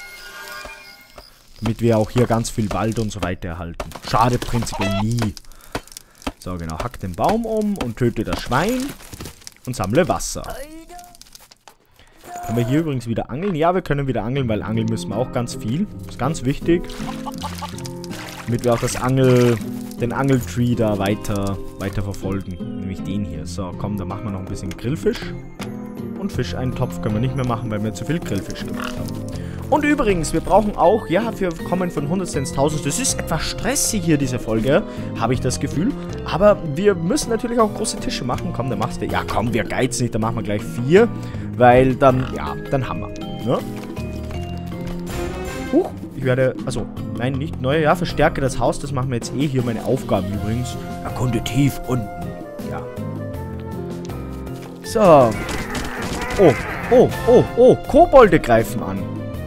Damit wir auch hier ganz viel Wald und so weiter erhalten. Schadet prinzipiell nie. So, genau. Hack den Baum um und töte das Schwein. Und sammle Wasser. Können wir hier übrigens wieder angeln? Ja, wir können wieder angeln, weil angeln müssen wir auch ganz viel. Das ist ganz wichtig. Damit wir auch den Angeltree da weiter verfolgen. Nämlich den hier. So, komm, da machen wir noch ein bisschen Grillfisch. Und Fischeintopf können wir nicht mehr machen, weil wir zu viel Grillfisch gemacht haben. Und übrigens, wir brauchen auch, ja, wir kommen von 100 ins 1000. Das ist etwas stressig hier, diese Folge, habe ich das Gefühl. Aber wir müssen natürlich auch große Tische machen. Komm, dann machst du, ja komm, wir geizen nicht, dann machen wir gleich 4. Weil dann, ja, dann haben wir, ne? Huch, ich werde, also, nein, nicht neu, ja, verstärke das Haus, das machen wir jetzt hier meine Aufgaben übrigens. Erkunde tief unten, ja. So. Oh, Kobolde greifen an.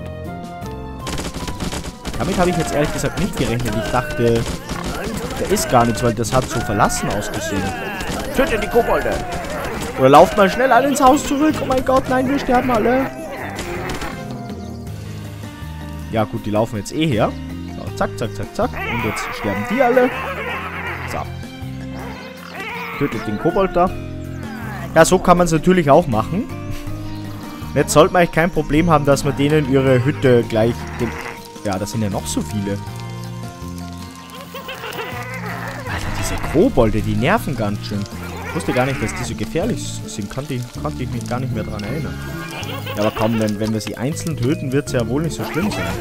Damit habe ich jetzt ehrlich gesagt nicht gerechnet. Ich dachte, da ist gar nichts, weil das hat so verlassen ausgesehen. Tötet die Kobolde! Oder lauft mal schnell alle ins Haus zurück. Oh mein Gott, nein, wir sterben alle. Ja gut, die laufen jetzt her. So, zack, zack, zack, zack. Und jetzt sterben die alle. So. Tötet den Kobold da. Ja, so kann man es natürlich auch machen. Jetzt sollte man eigentlich kein Problem haben, dass man denen ihre Hütte gleich... Ja, das sind ja noch so viele. Alter, diese Kobolde, die nerven ganz schön. Ich wusste gar nicht, dass die so gefährlich sind. Konnte ich mich gar nicht mehr dran erinnern. Ja, aber komm, wenn wir sie einzeln töten, wird es ja wohl nicht so schlimm sein.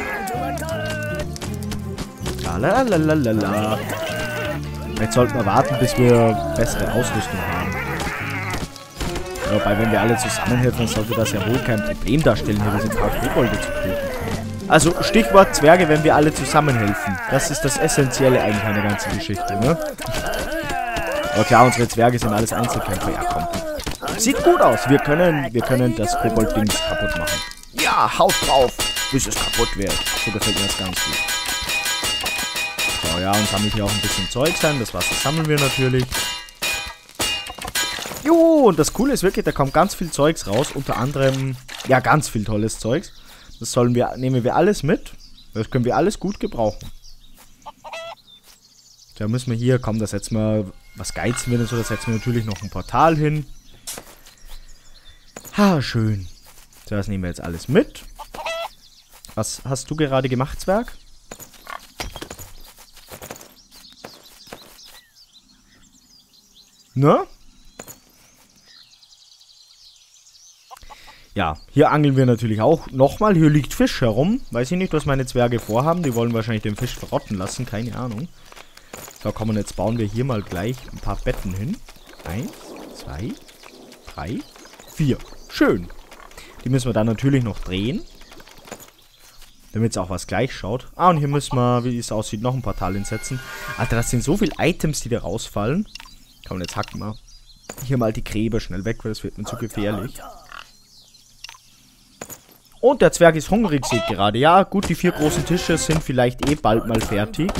Lalalala. Jetzt sollten wir warten, bis wir bessere Ausrüstung haben. Ja, wobei, wenn wir alle zusammenhelfen, sollte das ja wohl kein Problem darstellen, hier diese paar Kobolde zu töten. Also, Stichwort Zwerge, wenn wir alle zusammenhelfen. Das ist das Essentielle eigentlich an der ganzen Geschichte, ne? Aber klar, unsere Zwerge sind alles Einzelkämpfer. Ja, komm. Sieht gut aus. Wir können das Kobold-Dings kaputt machen. Ja, haut drauf, bis es kaputt wird. So gefällt mir das ganz gut. So, ja, und sammelt hier auch ein bisschen Zeugs ein. Das Wasser sammeln wir natürlich. Jo, und das Coole ist wirklich, da kommt ganz viel Zeugs raus. Unter anderem, ja, ganz viel tolles Zeugs. Das nehmen wir alles mit. Das können wir alles gut gebrauchen. Da müssen wir hier, komm, da setzen wir, was geizen wir denn so? Da setzen wir natürlich noch ein Portal hin. Ha, schön. So, das nehmen wir jetzt alles mit. Was hast du gerade gemacht, Zwerg? Ne? Ja, hier angeln wir natürlich auch nochmal. Hier liegt Fisch herum. Weiß ich nicht, was meine Zwerge vorhaben. Die wollen wahrscheinlich den Fisch verrotten lassen. Keine Ahnung. So, komm, und jetzt bauen wir hier mal gleich ein paar Betten hin. 1, 2, 3, 4. Schön. Die müssen wir dann natürlich noch drehen. Damit es auch was gleich schaut. Ah, und hier müssen wir, wie es aussieht, noch ein Portal hinsetzen. Alter, das sind so viele Items, die da rausfallen. Komm, jetzt hacken wir hier mal die Gräber schnell weg, weil das wird mir zu gefährlich. Und der Zwerg ist hungrig, seht gerade. Ja, gut, die 4 großen Tische sind vielleicht eh bald mal fertig.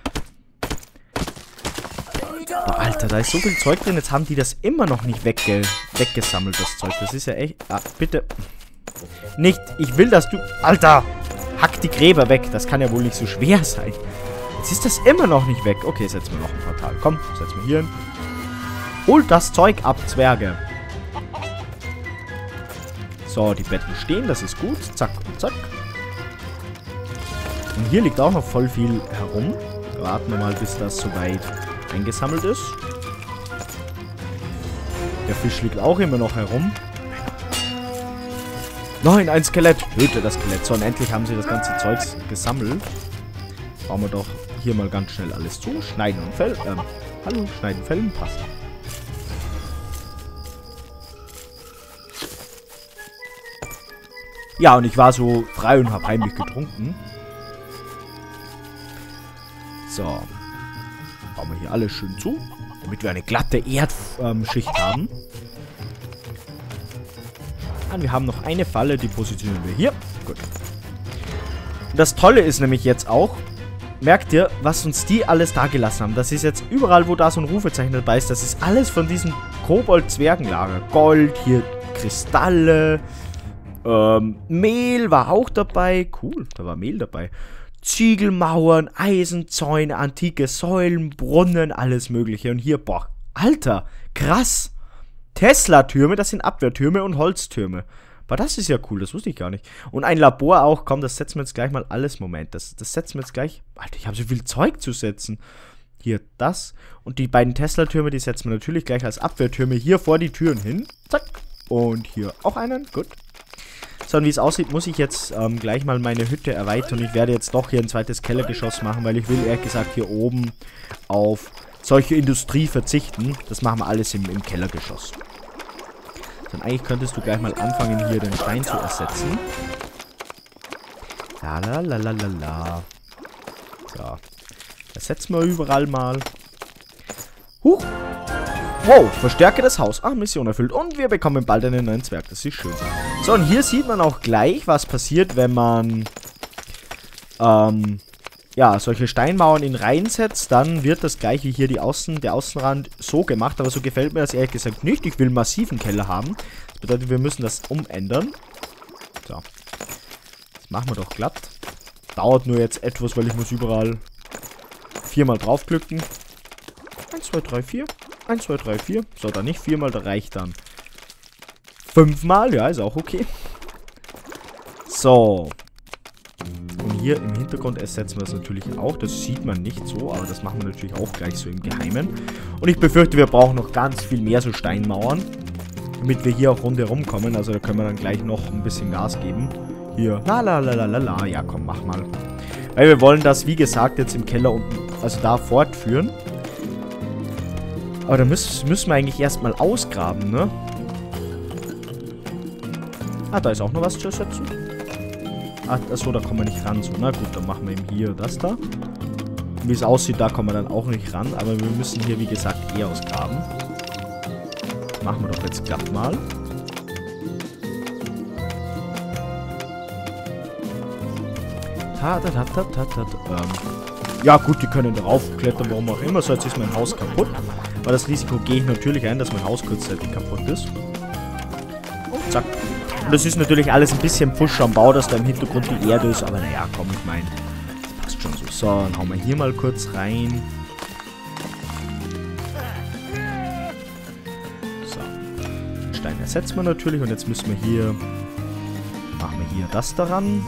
Boah, Alter, da ist so viel Zeug drin. Jetzt haben die das immer noch nicht weggesammelt, das Zeug. Das ist ja echt... Ah, bitte. Nicht. Ich will, dass du... Alter! Hack die Gräber weg. Das kann ja wohl nicht so schwer sein. Jetzt ist das immer noch nicht weg. Okay, setzen wir noch ein Portal. Komm, setzen wir hier hin. Holt das Zeug ab, Zwerge. So, die Betten stehen, das ist gut. Zack und zack. Und hier liegt auch noch voll viel herum. Warten wir mal, bis das soweit eingesammelt ist. Der Fisch liegt auch immer noch herum. Nein, ein Skelett. Töte das Skelett. So, und endlich haben sie das ganze Zeugs gesammelt. Bauen wir doch hier mal ganz schnell alles zu. Schneiden und fällen. Hallo, schneiden, fällen, passt. Ja, und ich war so frei und habe heimlich getrunken. So. Bauen wir hier alles schön zu, damit wir eine glatte Erdschicht haben. Und wir haben noch eine Falle, die positionieren wir hier. Gut. Und das Tolle ist nämlich jetzt auch, merkt ihr, was uns die alles da gelassen haben. Das ist jetzt überall, wo da so ein Rufezeichen dabei ist, das ist alles von diesem Kobold-Zwergenlager. Gold, hier Kristalle, Mehl war auch dabei. Cool, da war Mehl dabei. Ziegelmauern, Eisenzäune, antike Säulen, Brunnen, alles mögliche. Und hier, boah, Alter, krass. Tesla-Türme, das sind Abwehrtürme und Holztürme. Aber das ist ja cool, das wusste ich gar nicht. Und ein Labor auch, komm, das setzen wir jetzt gleich mal alles. Moment, das setzen wir jetzt gleich. Alter, ich habe so viel Zeug zu setzen. Hier, das. Und die beiden Tesla-Türme, die setzen wir natürlich gleich als Abwehrtürme hier vor die Türen hin. Zack. Und hier auch einen, gut. So, und wie es aussieht, muss ich jetzt gleich mal meine Hütte erweitern. Ich werde jetzt doch hier ein zweites Kellergeschoss machen, weil ich will ehrlich gesagt hier oben auf solche Industrie verzichten. Das machen wir alles im Kellergeschoss. Dann eigentlich könntest du gleich mal anfangen, hier den Stein zu ersetzen. Lalalala. So. Ersetzen wir überall mal. Huch. Wow, verstärke das Haus. Ah, Mission erfüllt. Und wir bekommen bald einen neuen Zwerg. Das ist schön. So, und hier sieht man auch gleich, was passiert, wenn man ja, solche Steinmauern in Reihen setzt. Dann wird das gleiche hier der Außenrand so gemacht. Aber so gefällt mir das ehrlich gesagt nicht. Ich will einen massiven Keller haben. Das bedeutet, wir müssen das umändern. So. Das machen wir doch glatt. Dauert nur jetzt etwas, weil ich muss überall 4-mal draufklicken. 1, 2, 3, 4. 1, 2, 3, 4. So, dann nicht 4-mal, da reicht dann 5-mal. Ja, ist auch okay. So. Und hier im Hintergrund ersetzen wir das natürlich auch. Das sieht man nicht so, aber das machen wir natürlich auch gleich so im Geheimen. Und ich befürchte, wir brauchen noch ganz viel mehr so Steinmauern, damit wir hier auch rundherum kommen. Also da können wir dann gleich noch ein bisschen Gas geben. Hier. La. Ja, komm, mach mal. Weil wir wollen das, wie gesagt, jetzt im Keller unten, also da fortführen. Aber da müssen wir eigentlich erstmal ausgraben, ne? Ah, da ist auch noch was zu ersetzen. Ah, achso, da kommen wir nicht ran. So, na gut, dann machen wir eben hier das da. Wie es aussieht, da kommen wir dann auch nicht ran. Aber wir müssen hier, wie gesagt, ausgraben. Machen wir doch jetzt glatt mal. Ja gut, die können drauf klettern, warum auch immer. So, jetzt ist mein Haus kaputt. Aber das Risiko gehe ich natürlich ein, dass mein Haus kurzzeitig kaputt ist. Und zack. Und das ist natürlich alles ein bisschen Pfusch am Bau, dass da im Hintergrund die Erde ist. Aber naja, komm, ich meine, das passt schon so. So, dann hauen wir hier mal kurz rein. So. Den Stein ersetzen wir natürlich. Und jetzt müssen wir hier, machen wir hier das daran.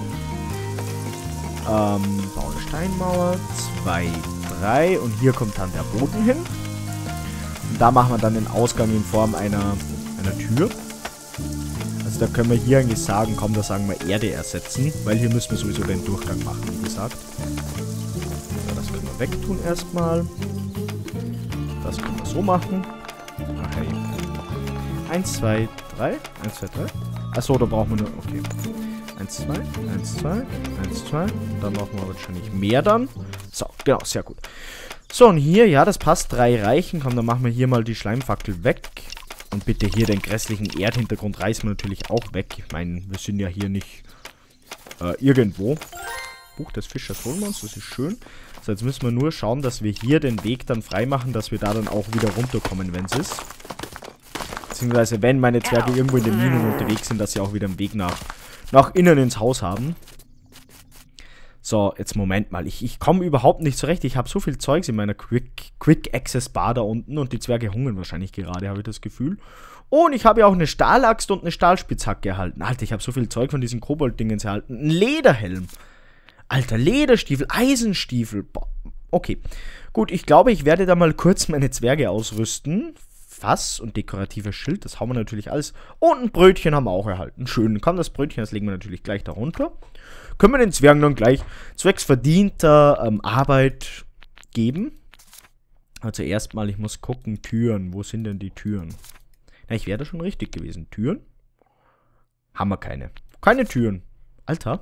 Baue eine Steinmauer. 2, 3. Und hier kommt dann der Boden hin. Und da machen wir dann den Ausgang in Form einer Tür. Also da können wir hier eigentlich sagen, komm, da sagen wir Erde ersetzen. Weil hier müssen wir sowieso den Durchgang machen, wie gesagt. So, das können wir wegtun erstmal. Das können wir so machen. Okay. 1, 2, 3. 1, 2, 3. Achso, da brauchen wir nur... Okay. 1, 2, 1, 2, 1, 2. Dann brauchen wir wahrscheinlich mehr dann. So, genau, sehr gut. So, und hier, ja, das passt. 3 reichen. Komm, dann machen wir hier mal die Schleimfackel weg. Und bitte hier den grässlichen Erdhintergrund reißen wir natürlich auch weg. Ich meine, wir sind ja hier nicht irgendwo. Buch des Fischers Hohlmanns, das ist schön. So, jetzt müssen wir nur schauen, dass wir hier den Weg dann frei machen, dass wir da dann auch wieder runterkommen, wenn es ist. Beziehungsweise, wenn meine Zwerge irgendwo in den Minen unterwegs sind, dass sie auch wieder einen Weg nach innen ins Haus haben. So, jetzt Moment mal. Ich komme überhaupt nicht zurecht. Ich habe so viel Zeugs in meiner Quick Access Bar da unten und die Zwerge hungern wahrscheinlich gerade, habe ich das Gefühl. Oh, und ich habe ja auch eine Stahlaxt und eine Stahlspitzhacke erhalten. Alter, ich habe so viel Zeug von diesen Kobold-Dingens erhalten. Ein Lederhelm. Alter, Lederstiefel, Eisenstiefel. Boah. Okay. Gut, ich glaube, ich werde da mal kurz meine Zwerge ausrüsten. Fass und dekoratives Schild, das hauen wir natürlich alles. Und ein Brötchen haben wir auch erhalten. Schön. Komm, das Brötchen, das legen wir natürlich gleich darunter. Können wir den Zwergen dann gleich zwecks verdienter Arbeit geben. Also erstmal, ich muss gucken, Türen. Wo sind denn die Türen? Na, ich wäre da schon richtig gewesen. Türen? Haben wir keine. Keine Türen. Alter.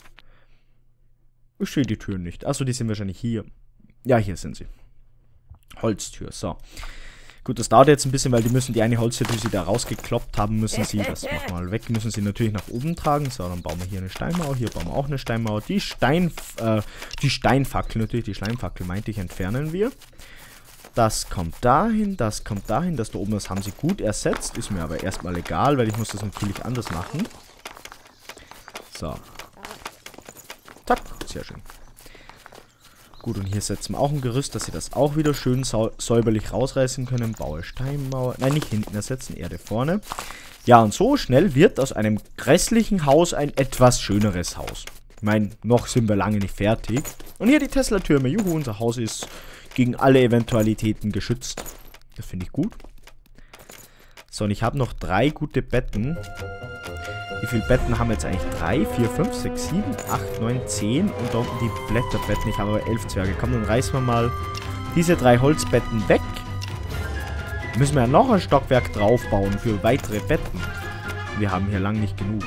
Ich sehe die Türen nicht. Achso, die sind wahrscheinlich hier. Ja, hier sind sie. Holztür, so. Gut, das dauert jetzt ein bisschen, weil die müssen die eine Holztür, die sie da rausgekloppt haben, müssen sie, das machen wir mal weg, müssen sie natürlich nach oben tragen. So, dann bauen wir hier eine Steinmauer, hier bauen wir auch eine Steinmauer. Die Steinfackel, natürlich die Schleimfackel, meinte ich, entfernen wir. Das kommt dahin, das kommt dahin. Das da oben, das haben sie gut ersetzt. Ist mir aber erstmal egal, weil ich muss das natürlich anders machen. So. Zack, sehr schön. Gut, und hier setzen wir auch ein Gerüst, dass sie das auch wieder schön säuberlich rausreißen können. Baue Steinmauer. Nein, nicht hinten ersetzen, Erde vorne. Ja, und so schnell wird aus einem grässlichen Haus ein etwas schöneres Haus. Ich meine, noch sind wir lange nicht fertig. Und hier die Tesla-Türme. Juhu, unser Haus ist gegen alle Eventualitäten geschützt. Das finde ich gut. So, und ich habe noch 3 gute Betten. Wie viele Betten haben wir jetzt eigentlich? 3, 4, 5, 6, 7, 8, 9, 10. Und da unten die Blätterbetten. Ich habe aber 11 Zwerge. Komm, dann reißen wir mal diese 3 Holzbetten weg. Müssen wir ja noch ein Stockwerk draufbauen für weitere Betten. Wir haben hier lang nicht genug.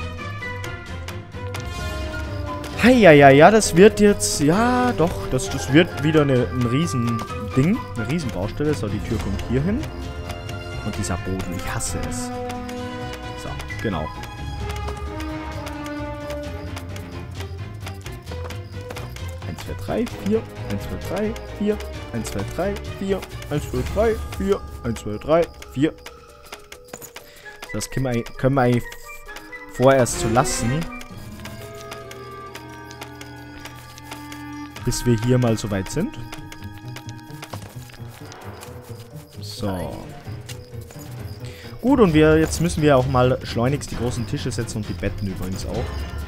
Ja, das wird jetzt... Ja, doch, das wird wieder ein Riesending. Eine Riesenbaustelle. So, die Tür kommt hier hin. Und dieser Boden, ich hasse es. So, genau. Eins, 2, 3, 4. 1, 2, 3, 4. 1, 2, 3, 4. 1, 2, 3, 4. 1, 2, 3, 4. Das können wir eigentlich vorerst so lassen. Bis wir hier mal so weit sind. So. Gut, und jetzt müssen wir auch mal schleunigst die großen Tische setzen und die Betten übrigens auch.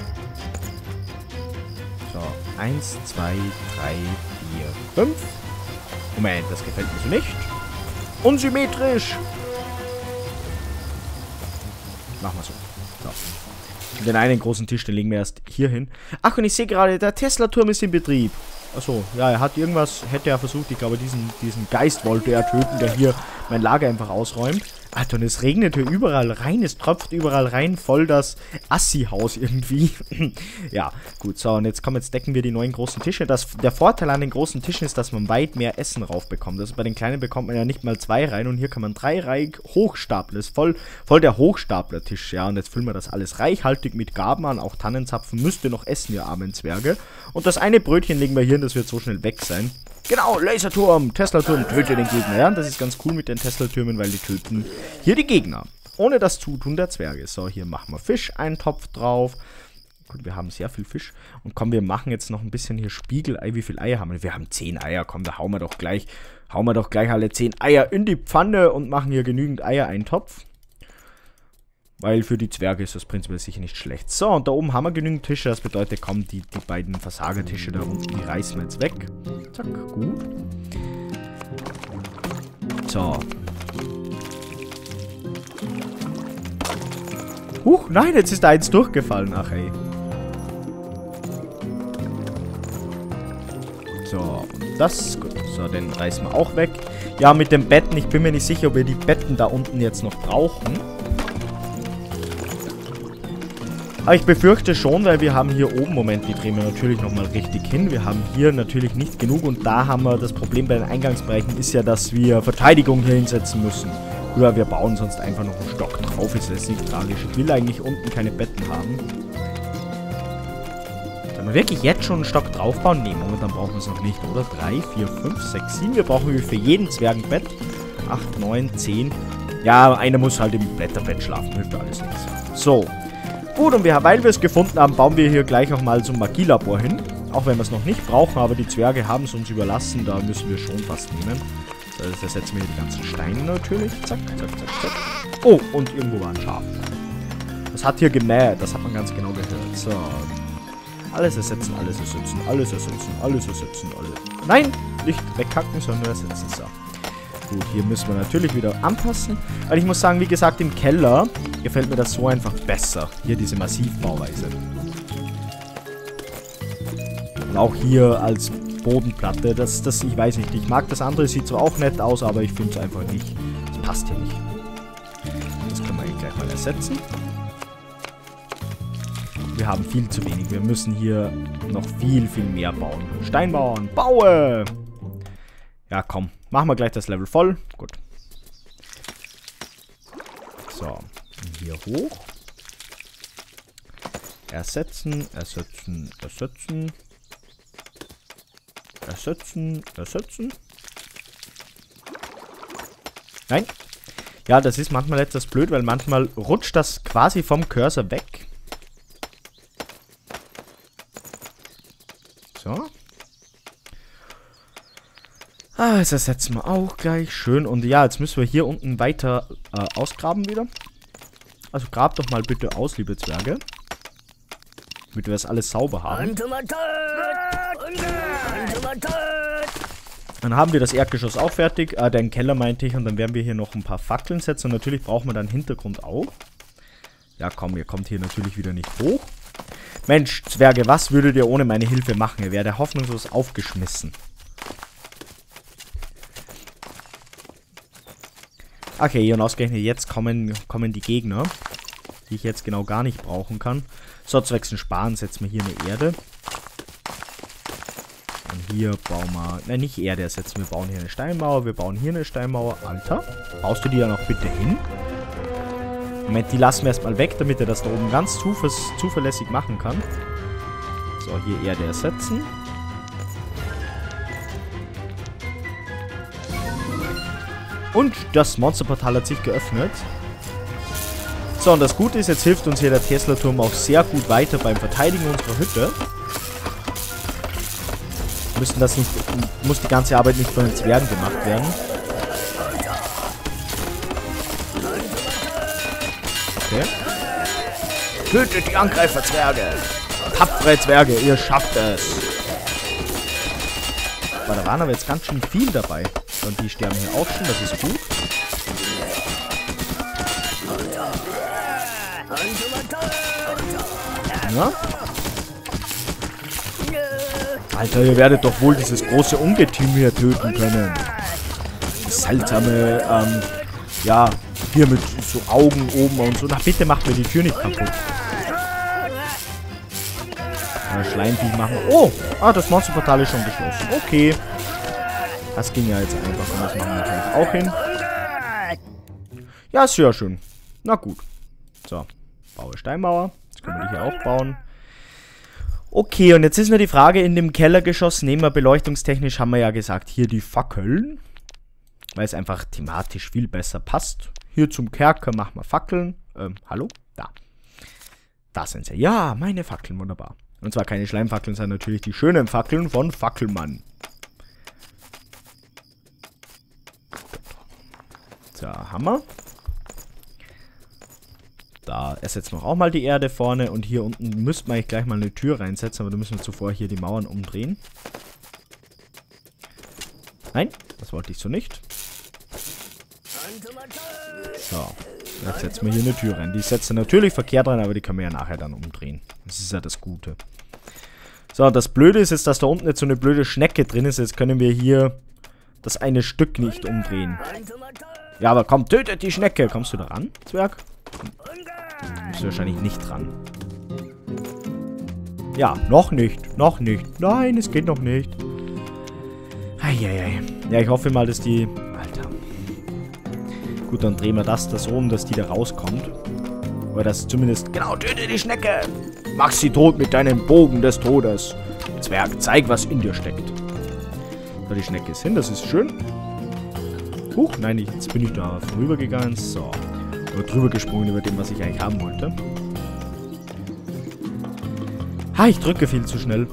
So, 1, 2, 3, 4, 5. Moment, das gefällt mir so nicht. Unsymmetrisch. Machen wir so. So. Den einen großen Tisch, den legen wir erst hier hin. Ach, und ich sehe gerade, der Tesla-Turm ist in Betrieb. Achso, ja, er hat irgendwas, hätte er versucht, ich glaube, diesen Geist wollte er töten, der hier mein Lager einfach ausräumt. Alter, und es regnet hier überall rein, es tropft überall rein, voll das Assi-Haus irgendwie. Ja, gut, so, und jetzt decken wir die neuen großen Tische. Der Vorteil an den großen Tischen ist, dass man weit mehr Essen raufbekommt. Also bei den kleinen bekommt man ja nicht mal 2 rein und hier kann man 3 rein hochstapeln. Das ist voll der Hochstapler-Tisch, ja. Und jetzt füllen wir das alles reichhaltig mit Gaben an, auch Tannenzapfen müsst ihr noch essen, ihr armen Zwerge. Und das eine Brötchen legen wir hier und das wird so schnell weg sein. Genau, Laserturm, Tesla-Turm, töte den Gegner. Ja, das ist ganz cool mit den Tesla-Türmen, weil die töten hier die Gegner. Ohne das Zutun der Zwerge. So, hier machen wir Fisch-Eintopf drauf. Gut, wir haben sehr viel Fisch. Und komm, wir machen jetzt noch ein bisschen hier Spiegelei. Wie viele Eier haben wir? Wir haben 10 Eier. Komm, da hauen wir doch gleich alle 10 Eier in die Pfanne und machen hier genügend Eier-Eintopf. Weil für die Zwerge ist das prinzipiell sicher nicht schlecht. So, und da oben haben wir genügend Tische. Das bedeutet, komm, die beiden Versagertische da unten, die reißen wir jetzt weg. Zack, gut. So. Huch, nein, jetzt ist da eins durchgefallen. Ach, ey. So, und das, gut. So, den reißen wir auch weg. Ja, mit den Betten, ich bin mir nicht sicher, ob wir die Betten da unten jetzt noch brauchen. Aber ich befürchte schon, weil wir haben hier oben, Moment, die drehen wir natürlich nochmal richtig hin. Wir haben hier natürlich nicht genug und da haben wir das Problem bei den Eingangsbereichen ist ja, dass wir Verteidigung hier hinsetzen müssen. Oder wir bauen sonst einfach noch einen Stock drauf, ist jetzt nicht tragisch. Ich will eigentlich unten keine Betten haben. Sollen wir wirklich jetzt schon einen Stock draufbauen? Nee, momentan brauchen wir es noch nicht, oder? 3, 4, 5, 6, 7. Wir brauchen für jeden Zwerg ein Bett. 8, 9, 10. Ja, einer muss halt im Blätterbett schlafen, hilft alles nichts. So. Gut, und weil wir es gefunden haben, bauen wir hier gleich auch mal so ein Magielabor hin. Auch wenn wir es noch nicht brauchen, aber die Zwerge haben es uns überlassen, da müssen wir schon fast nehmen. Das ersetzen wir hier die ganzen Steine natürlich. Zack, zack, zack, zack. Oh, und irgendwo war ein Schaf. Das hat hier gemäht, das hat man ganz genau gehört. So. Alles ersetzen, alles ersetzen, alles ersetzen, alles ersetzen, alles. Nein, nicht weghacken, sondern ersetzen. So. Gut, hier müssen wir natürlich wieder anpassen. Weil ich muss sagen, wie gesagt, im Keller gefällt mir das so einfach besser. Hier diese Massivbauweise. Und auch hier als Bodenplatte, das, ich weiß nicht, ich mag das andere, sieht zwar auch nett aus, aber ich finde es einfach nicht, das passt hier nicht. Das können wir eigentlich gleich mal ersetzen. Wir haben viel zu wenig, wir müssen hier noch viel, viel mehr bauen. Steinbauern, baue! Ja, komm, machen wir gleich das Level voll. Gut. So, hier hoch. Ersetzen, ersetzen, ersetzen. Ersetzen, ersetzen. Nein. Ja, das ist manchmal etwas blöd, weil manchmal rutscht das quasi vom Cursor weg. So. Ah, das ersetzen wir auch gleich. Schön. Und ja, jetzt müssen wir hier unten weiter ausgraben wieder. Also grabt doch mal bitte aus, liebe Zwerge. Damit wir das alles sauber haben. Dann haben wir das Erdgeschoss auch fertig. Den Keller meinte ich. Und dann werden wir hier noch ein paar Fackeln setzen. Und natürlich brauchen wir dann Hintergrund auch. Ja, komm, ihr kommt hier natürlich wieder nicht hoch. Mensch, Zwerge, was würdet ihr ohne meine Hilfe machen? Ihr wäre hoffnungslos aufgeschmissen. Okay, und ausgerechnet jetzt kommen die Gegner, die ich jetzt genau gar nicht brauchen kann. So, zwecks Sparen setzen wir hier eine Erde. Und hier bauen wir, nein, nicht Erde ersetzen, wir bauen hier eine Steinmauer, wir bauen hier eine Steinmauer. Alter, baust du die ja noch bitte hin? Moment, die lassen wir erstmal weg, damit er das da oben ganz zuverlässig machen kann. So, hier Erde ersetzen. Und das Monsterportal hat sich geöffnet. So, und das Gute ist, jetzt hilft uns hier der Tesla-Turm auch sehr gut weiter beim Verteidigen unserer Hütte. Muss die ganze Arbeit nicht von den Zwergen gemacht werden. Okay. Tötet die Angreifer-Zwerge! Tapfere Zwerge, ihr schafft es! Aber da waren aber jetzt ganz schön viel dabei. Und die sterben hier auch schon, das ist gut. Ja. Alter, ihr werdet doch wohl dieses große Ungetüm hier töten können. Das seltsame, ja, hier mit so Augen oben und so. Na bitte macht mir die Tür nicht kaputt. Schleimvieh machen. Oh, das Monsterportal ist schon geschlossen. Okay. Das ging ja jetzt einfach. Und das machen wir natürlich auch hin. Ja, ist ja schön. Na gut. So, baue Steinmauer. Jetzt können wir die hier auch bauen. Okay, und jetzt ist nur die Frage, in dem Kellergeschoss nehmen wir beleuchtungstechnisch, haben wir ja gesagt, hier die Fackeln. Weil es einfach thematisch viel besser passt. Hier zum Kerker machen wir Fackeln. Hallo? Da. Da sind sie. Ja, meine Fackeln, wunderbar. Und zwar keine Schleimfackeln, sondern natürlich die schönen Fackeln von Fackelmann. So, Hammer. Da ersetzen wir auch mal die Erde vorne. Und hier unten müssten wir eigentlich gleich mal eine Tür reinsetzen. Aber da müssen wir zuvor hier die Mauern umdrehen. Nein, das wollte ich so nicht. So, jetzt setzen wir hier eine Tür rein. Die setzen natürlich verkehrt rein, aber die können wir ja nachher dann umdrehen. Das ist ja das Gute. So, das Blöde ist jetzt, dass da unten jetzt so eine blöde Schnecke drin ist. Jetzt können wir hier das eine Stück nicht umdrehen. Ja, aber komm, tötet die Schnecke. Kommst du da ran, Zwerg? Du bist wahrscheinlich nicht dran. Ja, noch nicht. Noch nicht. Nein, es geht noch nicht. Eieiei. Ja, ich hoffe mal, dass die... Alter. Gut, dann drehen wir das so um, dass die da rauskommt. Oder das zumindest... Genau, töte die Schnecke! Mach sie tot mit deinem Bogen des Todes. Zwerg, zeig, was in dir steckt. So, die Schnecke ist hin, das ist schön. Huch, nein, jetzt bin ich da vorübergegangen. So. Oder drüber gesprungen über dem, was ich eigentlich haben wollte. Ha, ich drücke viel zu schnell.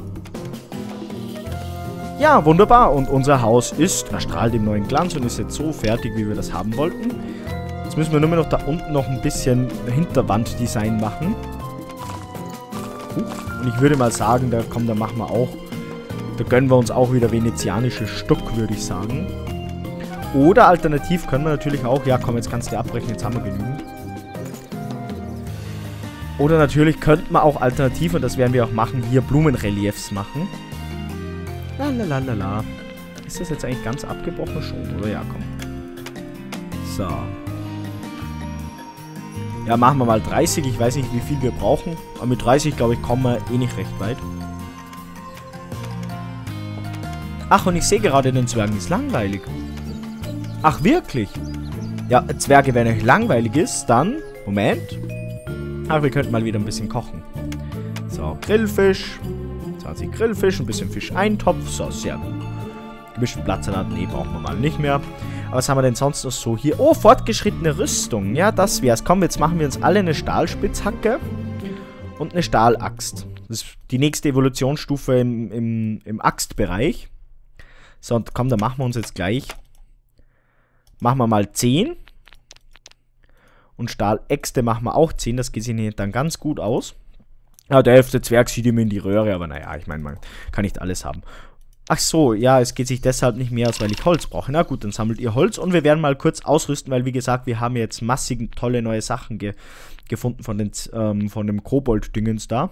Ja, wunderbar. Und unser Haus ist erstrahlt im neuen Glanz und ist jetzt so fertig, wie wir das haben wollten. Jetzt müssen wir nur noch da unten noch ein bisschen Hinterwanddesign machen. Und ich würde mal sagen, da machen wir auch, da gönnen wir uns auch wieder venezianisches Stuck, würde ich sagen. Oder alternativ können wir natürlich auch, ja komm, jetzt kannst du abbrechen, jetzt haben wir genügend. Oder natürlich könnten wir auch alternativ, und das werden wir auch machen, hier Blumenreliefs machen. Lalalala. Ist das jetzt eigentlich ganz abgebrochen schon, oder? Ja, komm. So. Ja, machen wir mal 30. Ich weiß nicht, wie viel wir brauchen. Aber mit 30, glaube ich, kommen wir eh nicht recht weit. Ach, und ich sehe gerade, den Zwergen ist langweilig. Ach, wirklich? Ja, Zwerge, wenn euch langweilig ist, dann... Moment. Ach, wir könnten mal wieder ein bisschen kochen. So, Grillfisch. 20 Grillfisch, ein bisschen Fisch-Eintopf. So, sehr gut. Gemischten Blattsalat, nee, brauchen wir mal nicht mehr. Aber was haben wir denn sonst noch so hier? Oh, fortgeschrittene Rüstung. Ja, das wär's. Komm, jetzt machen wir uns alle eine Stahlspitzhacke und eine Stahlaxt. Das ist die nächste Evolutionsstufe im Axtbereich. So, und komm, da machen wir uns jetzt gleich. Machen wir mal 10. Und Stahläxte machen wir auch 10. Das sieht dann ganz gut aus. Ja, der 11. Zwerg sieht ihm in die Röhre, aber naja, ich meine, man kann nicht alles haben. Ach so, ja, es geht sich deshalb nicht mehr aus, weil ich Holz brauche. Na gut, dann sammelt ihr Holz und wir werden mal kurz ausrüsten, weil wie gesagt, wir haben jetzt massig tolle neue Sachen gefunden von dem Kobold-Dingens da.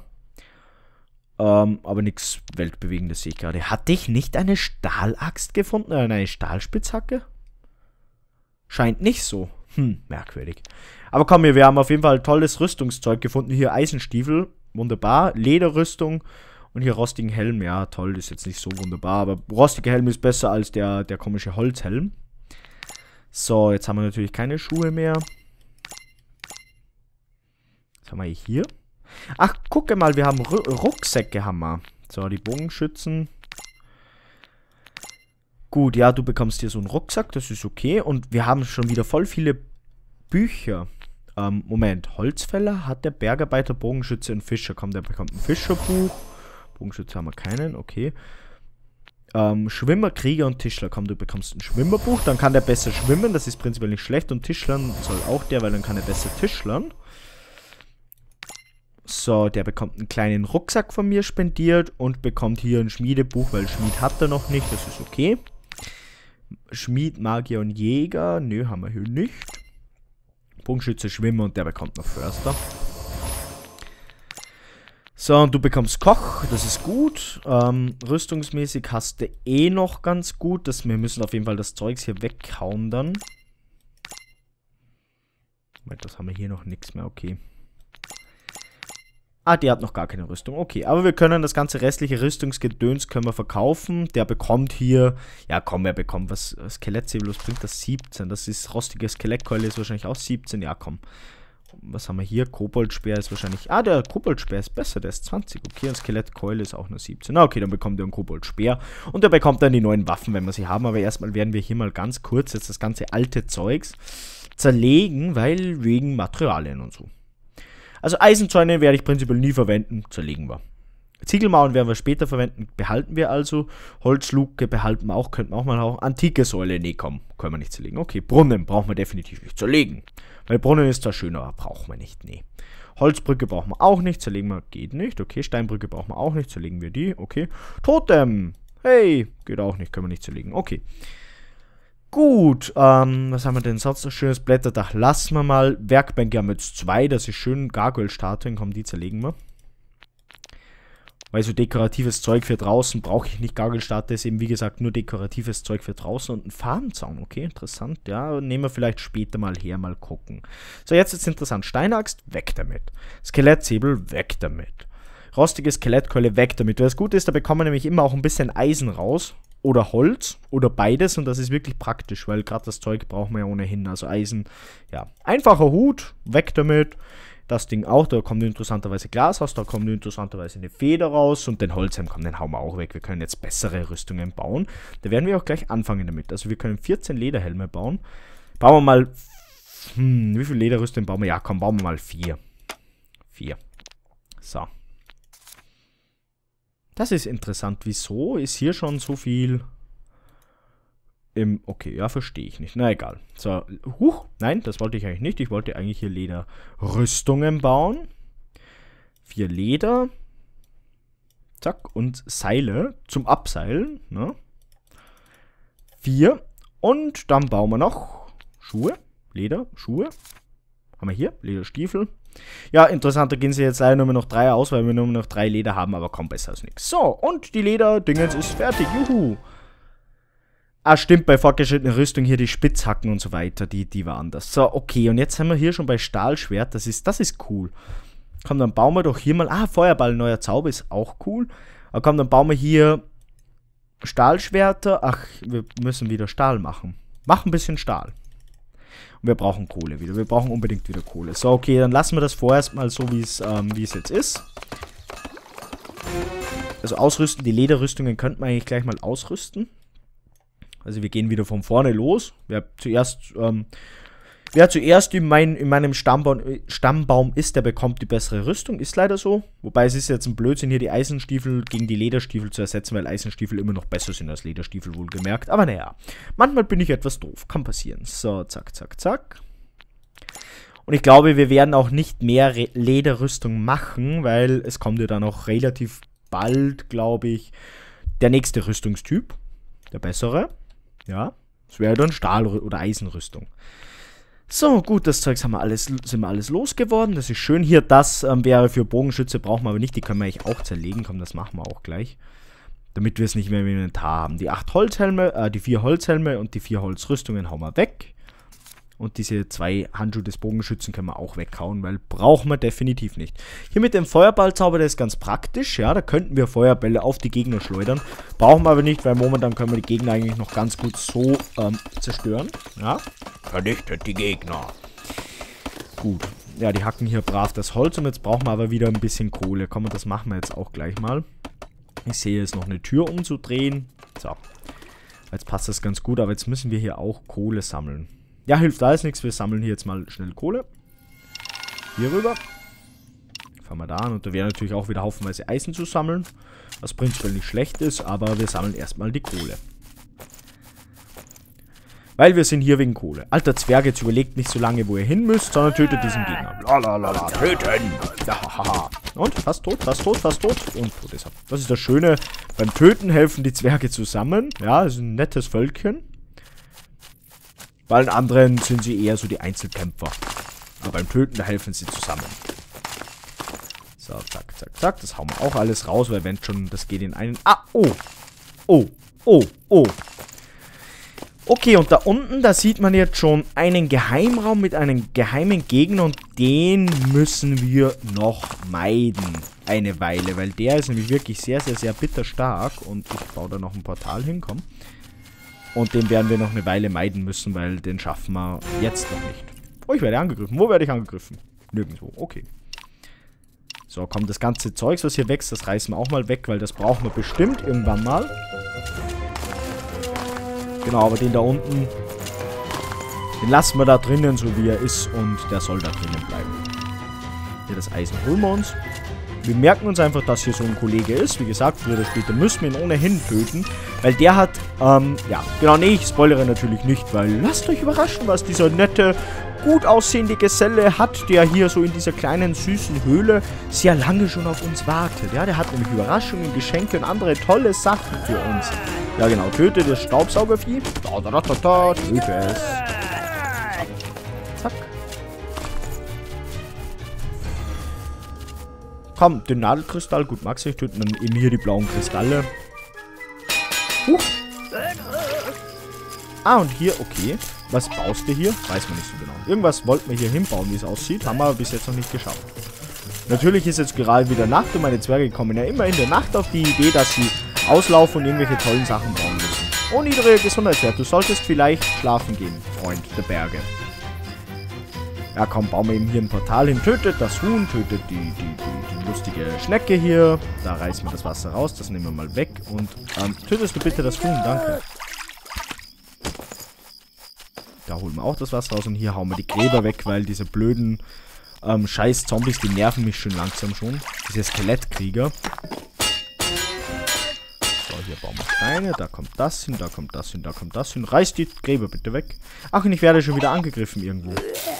Aber nichts Weltbewegendes sehe ich gerade. Hatte ich nicht eine Stahlaxt gefunden oder eine Stahlspitzhacke? Scheint nicht so. Merkwürdig. Aber komm, wir haben auf jeden Fall tolles Rüstungszeug gefunden. Hier Eisenstiefel, wunderbar. Lederrüstung. Und hier rostigen Helm, ja toll, ist jetzt nicht so wunderbar, aber rostiger Helm ist besser als der komische Holzhelm. So, jetzt haben wir natürlich keine Schuhe mehr. Was haben wir hier? Ach, gucke mal, wir haben Rucksäcke, haben wir. So, die Bogenschützen. Gut, ja, du bekommst hier so einen Rucksack, das ist okay. Und wir haben schon wieder voll viele Bücher. Moment, Holzfäller hat der Bergarbeiter, Bogenschütze und Fischer. Komm, der bekommt ein Fischerbuch. Bogenschütze haben wir keinen, okay. Schwimmer, Krieger und Tischler. Komm, du bekommst ein Schwimmerbuch, dann kann der besser schwimmen, das ist prinzipiell nicht schlecht. Und Tischlern soll auch der, weil dann kann er besser tischlern. So, der bekommt einen kleinen Rucksack von mir spendiert und bekommt hier ein Schmiedebuch, weil Schmied hat er noch nicht, das ist okay. Schmied, Magier und Jäger, nö, haben wir hier nicht. Bogenschütze, Schwimmer und der bekommt noch Förster. So, und du bekommst Koch, das ist gut. Rüstungsmäßig hast du eh noch ganz gut. Wir müssen auf jeden Fall das Zeugs hier weghauen dann. Moment, das haben wir hier noch nichts mehr, okay. Ah, der hat noch gar keine Rüstung, okay. Aber wir können das ganze restliche Rüstungsgedöns können wir verkaufen. Der bekommt hier, ja komm, er bekommt was, Skelettsäbel, was bringt das? 17. Das ist rostige Skelettkeule, ist wahrscheinlich auch 17, ja komm. Was haben wir hier? Koboldspeer ist wahrscheinlich... Ah, der Koboldspeer ist besser, der ist 20. Okay, und Skelettkeule ist auch nur 17. Na, okay, dann bekommt er einen Koboldspeer. Und er bekommt dann die neuen Waffen, wenn wir sie haben. Aber erstmal werden wir hier mal ganz kurz jetzt das ganze alte Zeugs zerlegen, weil wegen Materialien und so. Also Eisenzäune werde ich prinzipiell nie verwenden, zerlegen wir. Ziegelmauern werden wir später verwenden, behalten wir also. Holzluke behalten wir auch, könnten wir auch mal auch. Antike Säule, nee, komm, können wir nicht zerlegen. Okay, Brunnen brauchen wir definitiv nicht zerlegen. Weil Brunnen ist zwar schön, aber brauchen wir nicht, nee. Holzbrücke brauchen wir auch nicht, zerlegen wir, geht nicht. Okay, Steinbrücke brauchen wir auch nicht, zerlegen wir die, okay. Totem, hey, geht auch nicht, können wir nicht zerlegen, okay. Gut, was haben wir denn sonst noch schönes? Blätterdach lassen wir mal. Werkbänke haben wir jetzt 2, das ist schön. Gargoyle-Statuen, komm, die zerlegen wir. Weil so dekoratives Zeug für draußen brauche ich nicht. Gargoyle-Statue ist eben, wie gesagt, nur dekoratives Zeug für draußen und ein Farbenzaun. Okay, interessant. Ja, nehmen wir vielleicht später mal her, mal gucken. So, jetzt ist interessant. Steinaxt, weg damit. Skelettsäbel, weg damit. Rostige Skelettkeule, weg damit. Das Gute ist, da bekommen wir nämlich immer auch ein bisschen Eisen raus. Oder Holz. Oder beides. Und das ist wirklich praktisch, weil gerade das Zeug brauchen wir ja ohnehin. Also Eisen, ja. Einfacher Hut, weg damit. Das Ding auch, da kommt interessanterweise Glas raus, da kommt interessanterweise eine Feder raus und den Holzhelm, komm, den hauen wir auch weg. Wir können jetzt bessere Rüstungen bauen. Da werden wir auch gleich anfangen damit. Also wir können 14 Lederhelme bauen. Bauen wir mal, wie viele Lederrüstungen bauen wir? Ja, komm, bauen wir mal 4. 4. So. Das ist interessant. Wieso ist hier schon so viel... Okay, ja, verstehe ich nicht. Na, egal. So, nein, das wollte ich eigentlich nicht. Ich wollte eigentlich hier Lederrüstungen bauen. 4 Leder. Zack, und Seile zum Abseilen. Ne? 4. Und dann bauen wir noch Schuhe. Lederschuhe. Haben wir hier, Lederstiefel. Ja, interessant, da gehen sie jetzt leider nur noch 3 aus, weil wir nur noch 3 Leder haben, aber kommt besser als nichts. So, und die Lederdingens ist fertig. Juhu. Ah, stimmt, bei fortgeschrittener Rüstung hier die Spitzhacken und so weiter, die war anders. So, okay, und jetzt sind wir hier schon bei Stahlschwert, das ist cool. Komm, dann bauen wir doch hier mal, Feuerball, neuer Zauber ist auch cool. Aber komm, dann bauen wir hier Stahlschwerter. Ach, wir müssen wieder Stahl machen. Mach ein bisschen Stahl. Und wir brauchen Kohle wieder, wir brauchen unbedingt wieder Kohle. So, okay, dann lassen wir das vorerst mal so, wie es jetzt ist. Also ausrüsten, die Lederrüstungen könnten wir eigentlich gleich mal ausrüsten. Also wir gehen wieder von vorne los. Wer zuerst in meinem Stammbaum ist, der bekommt die bessere Rüstung. Ist leider so. Wobei es ist jetzt ein Blödsinn, hier die Eisenstiefel gegen die Lederstiefel zu ersetzen, weil Eisenstiefel immer noch besser sind als Lederstiefel, wohlgemerkt. Aber naja, manchmal bin ich etwas doof. Kann passieren. So, zack, zack, zack. Und ich glaube, wir werden auch nicht mehr Lederrüstung machen, weil es kommt ja dann auch relativ bald, glaube ich, der nächste Rüstungstyp. Der bessere. Ja. Das wäre dann Stahl- oder Eisenrüstung. So, gut, das Zeug sind wir alles losgeworden. Das ist schön. Hier, das wäre für Bogenschütze, brauchen wir aber nicht. Die können wir eigentlich auch zerlegen. Komm, das machen wir auch gleich. Damit wir es nicht mehr im Inventar haben. Die 8 Holzhelme, die 4 Holzhelme und die 4 Holzrüstungen hauen wir weg. Und diese 2 Handschuhe des Bogenschützen können wir auch weghauen, weil brauchen wir definitiv nicht. Hier mit dem Feuerballzauber, der ist ganz praktisch, ja, da könnten wir Feuerbälle auf die Gegner schleudern. Brauchen wir aber nicht, weil momentan können wir die Gegner eigentlich noch ganz gut so zerstören. Ja, vernichtet die Gegner. Gut, ja, die hacken hier brav das Holz und jetzt brauchen wir aber wieder ein bisschen Kohle. Komm, das machen wir jetzt auch gleich mal. Ich sehe jetzt noch eine Tür umzudrehen. So, jetzt passt das ganz gut, aber jetzt müssen wir hier auch Kohle sammeln. Ja, hilft alles nichts. Wir sammeln hier jetzt mal schnell Kohle. Hier rüber. Fangen wir da an. Und da wäre natürlich auch wieder haufenweise Eisen zu sammeln. Was prinzipiell nicht schlecht ist, aber wir sammeln erstmal die Kohle. Weil wir sind hier wegen Kohle. Alter Zwerg, jetzt überlegt nicht so lange, wo ihr hin müsst, sondern tötet diesen Gegner. Lalalala, töten! Ja, und? Fast tot, fast tot, fast tot. Und tot ist er. Das ist das Schöne. Beim Töten helfen die Zwerge zusammen. Ja, das ist ein nettes Völkchen. Bei allen anderen sind sie eher so die Einzelkämpfer. Aber beim Töten, da helfen sie zusammen. So, zack, zack, zack. Das hauen wir auch alles raus, weil wenn schon, das geht in einen... Ah, oh! Oh, oh, oh. Okay, und da unten, da sieht man jetzt schon einen Geheimraum mit einem geheimen Gegner. Und den müssen wir noch meiden. Eine Weile, weil der ist nämlich wirklich sehr, sehr, sehr bitterstark. Und ich baue da noch ein Portal hin, komm. Und den werden wir noch eine Weile meiden müssen, weil den schaffen wir jetzt noch nicht. Oh, ich werde angegriffen. Wo werde ich angegriffen? Nirgendwo. Okay. So, komm, das ganze Zeugs, was hier wächst, das reißen wir auch mal weg, weil das brauchen wir bestimmt irgendwann mal. Genau, aber den da unten, den lassen wir da drinnen, so wie er ist, und der soll da drinnen bleiben. Hier das Eisen holen wir uns. Wir merken uns einfach, dass hier so ein Kollege ist. Wie gesagt, früher oder später müssen wir ihn ohnehin töten. Weil der hat, ja, genau, nee, ich spoilere natürlich nicht, weil lasst euch überraschen, was dieser nette, gut aussehende Geselle hat, der hier so in dieser kleinen, süßen Höhle sehr lange schon auf uns wartet. Ja, der hat nämlich Überraschungen, Geschenke und andere tolle Sachen für uns. Ja, genau, töte das Staubsaugervieh. Töte es. Zack. Komm, den Nadelkristall. Gut, Max, ich töte dann eben hier die blauen Kristalle. Ah, und hier, okay. Was baust du hier? Weiß man nicht so genau. Irgendwas wollten wir hier hinbauen, wie es aussieht. Haben wir aber bis jetzt noch nicht geschafft. Natürlich ist jetzt gerade wieder Nacht und meine Zwerge kommen ja immer in der Nacht auf die Idee, dass sie auslaufen und irgendwelche tollen Sachen bauen müssen. Oh, niedrige Gesundheitswert. Du solltest vielleicht schlafen gehen, Freund der Berge. Ja, komm, bauen wir eben hier ein Portal hin. Tötet das Huhn, tötet die lustige Schnecke hier. Da reißen wir das Wasser raus, das nehmen wir mal weg. Und tötest du bitte das Huhn, danke. Da holen wir auch das Wasser raus und hier hauen wir die Gräber weg, weil diese blöden scheiß Zombies, die nerven mich schon langsam schon. Diese Skelettkrieger. So, hier bauen wir Steine, da kommt das hin, da kommt das hin, da kommt das hin. Reißt die Gräber bitte weg. Ach, und ich werde schon wieder angegriffen irgendwo.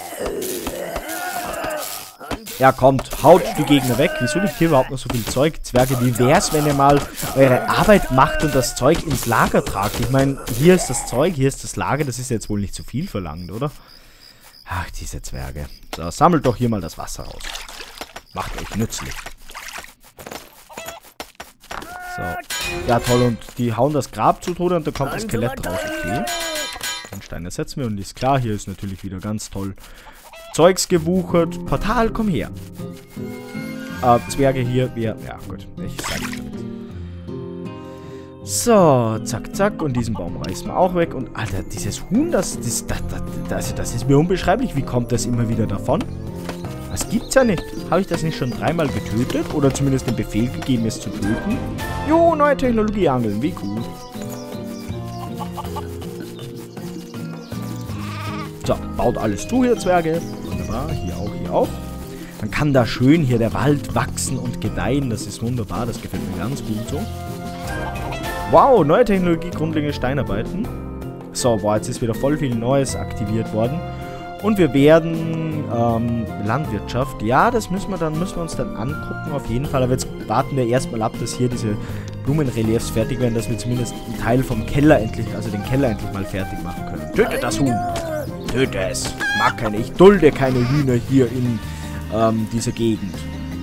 Ja, kommt, haut die Gegner weg. Wieso liegt hier überhaupt noch so viel Zeug? Zwerge, wie wär's, wenn ihr mal eure Arbeit macht und das Zeug ins Lager tragt? Ich meine, hier ist das Zeug, hier ist das Lager. Das ist jetzt wohl nicht zu viel verlangt, oder? Ach, diese Zwerge. So, sammelt doch hier mal das Wasser raus. Macht euch nützlich. So. Ja, toll. Und die hauen das Grab zu Tode und da kommt das Skelett raus. Okay. Den Stein ersetzen wir und ist klar, hier ist natürlich wieder ganz toll Zeugs gewuchert. Portal, komm her. Zwerge hier, wir... Ja, gut. Ich sage schon nichts. So, zack, zack. Und diesen Baum reißen wir auch weg. Und, Alter, dieses Huhn, das ist mir unbeschreiblich. Wie kommt das immer wieder davon? Das gibt's ja nicht. Habe ich das nicht schon 3-mal getötet? Oder zumindest den Befehl gegeben, es zu töten? Jo, neue Technologie angeln. Wie cool. So, baut alles zu hier, Zwerge. Wunderbar, hier auch, hier auch. Dann kann da schön hier der Wald wachsen und gedeihen. Das ist wunderbar, das gefällt mir ganz gut so. Wow, neue Technologie, grundlegende Steinarbeiten. So, boah, jetzt ist wieder voll viel Neues aktiviert worden. Und wir werden, Landwirtschaft. Ja, das müssen wir uns dann angucken, auf jeden Fall. Aber jetzt warten wir erstmal ab, dass hier diese Blumenreliefs fertig werden, dass wir zumindest einen Teil vom Keller endlich, also den Keller endlich mal fertig machen können. Töte das Huhn! Töte es! Mag keine, ich dulde keine Hühner hier in dieser Gegend.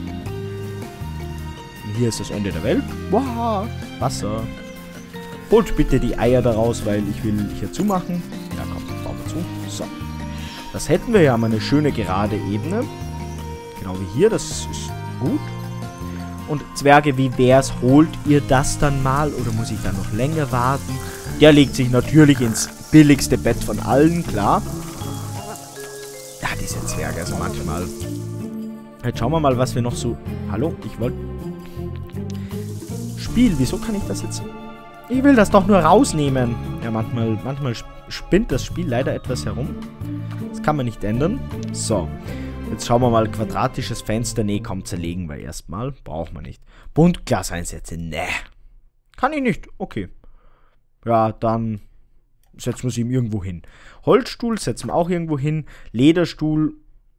Und hier ist das Ende der Welt. Wow, Wasser. Holt bitte die Eier daraus, weil ich will hier zumachen. Ja, komm, bauen wir zu. So. Das hätten wir ja mal eine schöne gerade Ebene. Genau wie hier, das ist gut. Und Zwerge, wie wär's? Holt ihr das dann mal? Oder muss ich da noch länger warten? Der legt sich natürlich ins billigste Bett von allen, klar. Ja, diese Zwerge, also manchmal. Jetzt schauen wir mal, was wir noch so... Hallo? Ich wollte... Spiel, wieso kann ich das jetzt... Ich will das doch nur rausnehmen. Ja, manchmal spinnt das Spiel leider etwas herum. Das kann man nicht ändern. So. Jetzt schauen wir mal. Quadratisches Fenster. Nee, komm, zerlegen wir erstmal. Braucht man nicht. Buntglas-Einsätze. Nee. Kann ich nicht. Okay. Ja, dann setzen wir sie ihm irgendwo hin. Holzstuhl setzen wir auch irgendwo hin. Lederstuhl.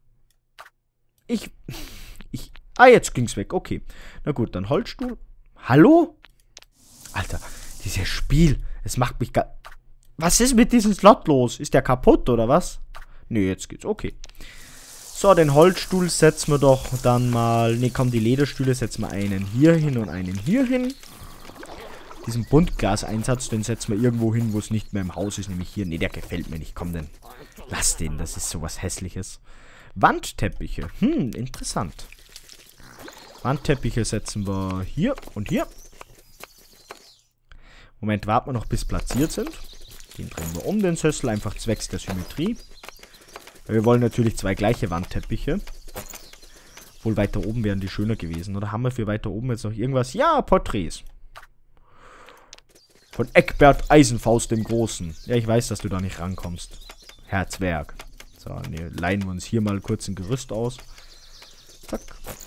Ah, jetzt ging's weg. Okay. Na gut, dann Holzstuhl. Hallo? Alter, dieses Spiel. Es macht mich gar... Was ist mit diesem Slot los? Ist der kaputt oder was? Nö, jetzt geht's. Okay. So, den Holzstuhl setzen wir doch dann mal... Ne, komm, die Lederstühle setzen wir einen hier hin und einen hier hin. Diesen Buntglas-Einsatz, den setzen wir irgendwo hin, wo es nicht mehr im Haus ist, nämlich hier. Ne, der gefällt mir nicht. Komm, denn. Lass den, das ist sowas Hässliches. Wandteppiche. Interessant. Wandteppiche setzen wir hier und hier. Moment, warten wir noch, bis platziert sind. Den drehen wir um den Sessel, einfach zwecks der Symmetrie. Wir wollen natürlich 2 gleiche Wandteppiche. Obwohl weiter oben wären die schöner gewesen. Oder haben wir für weiter oben jetzt noch irgendwas? Ja, Porträts. Von Eckbert Eisenfaust dem Großen. Ja, ich weiß, dass du da nicht rankommst. Herr Zwerg. So, ne, leihen wir uns hier mal kurz ein Gerüst aus. Zack.